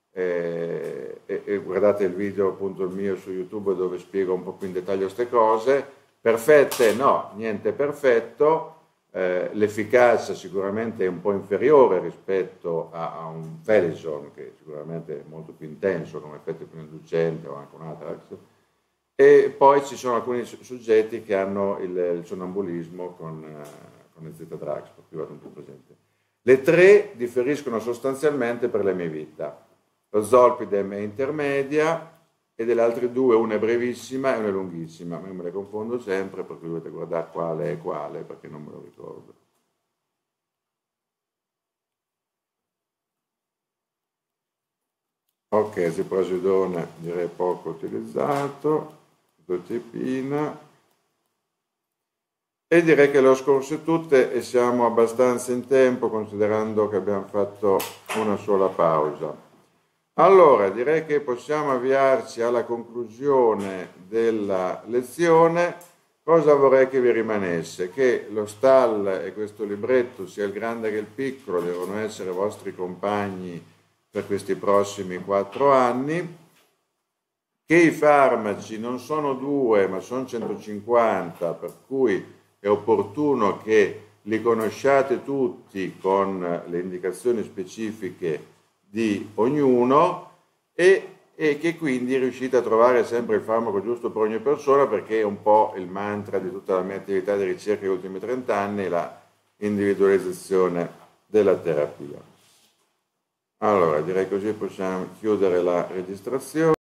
e guardate il video appunto il mio su YouTube dove spiego un po' più in dettaglio queste cose. Perfette? No, niente perfetto. L'efficacia sicuramente è un po' inferiore rispetto a un Felison, che sicuramente è molto più intenso come effetto più inducente, o anche un Atrax. E poi ci sono alcuni soggetti che hanno il sonnambulismo con il Z-Drax, per cui vado un po' presente. Le tre differiscono sostanzialmente per l'emivita. Lo Zolpidem è intermedia e delle altre due una è brevissima e una è lunghissima. Io me le confondo sempre, per cui dovete guardare quale è quale, perché non me lo ricordo. Ok, ziprasidone direi poco utilizzato, zotipina, e direi che le ho scorse tutte e siamo abbastanza in tempo considerando che abbiamo fatto una sola pausa. Allora, direi che possiamo avviarci alla conclusione della lezione. Cosa vorrei che vi rimanesse? Che lo STAL e questo libretto, sia il grande che il piccolo, devono essere vostri compagni per questi prossimi 4 anni, che i farmaci non sono 2 ma sono 150, per cui è opportuno che li conosciate tutti con le indicazioni specifiche di ognuno e che quindi riuscite a trovare sempre il farmaco giusto per ogni persona, perché è un po' il mantra di tutta la mia attività di ricerca negli ultimi 30 anni, la individualizzazione della terapia. Allora, direi così possiamo chiudere la registrazione.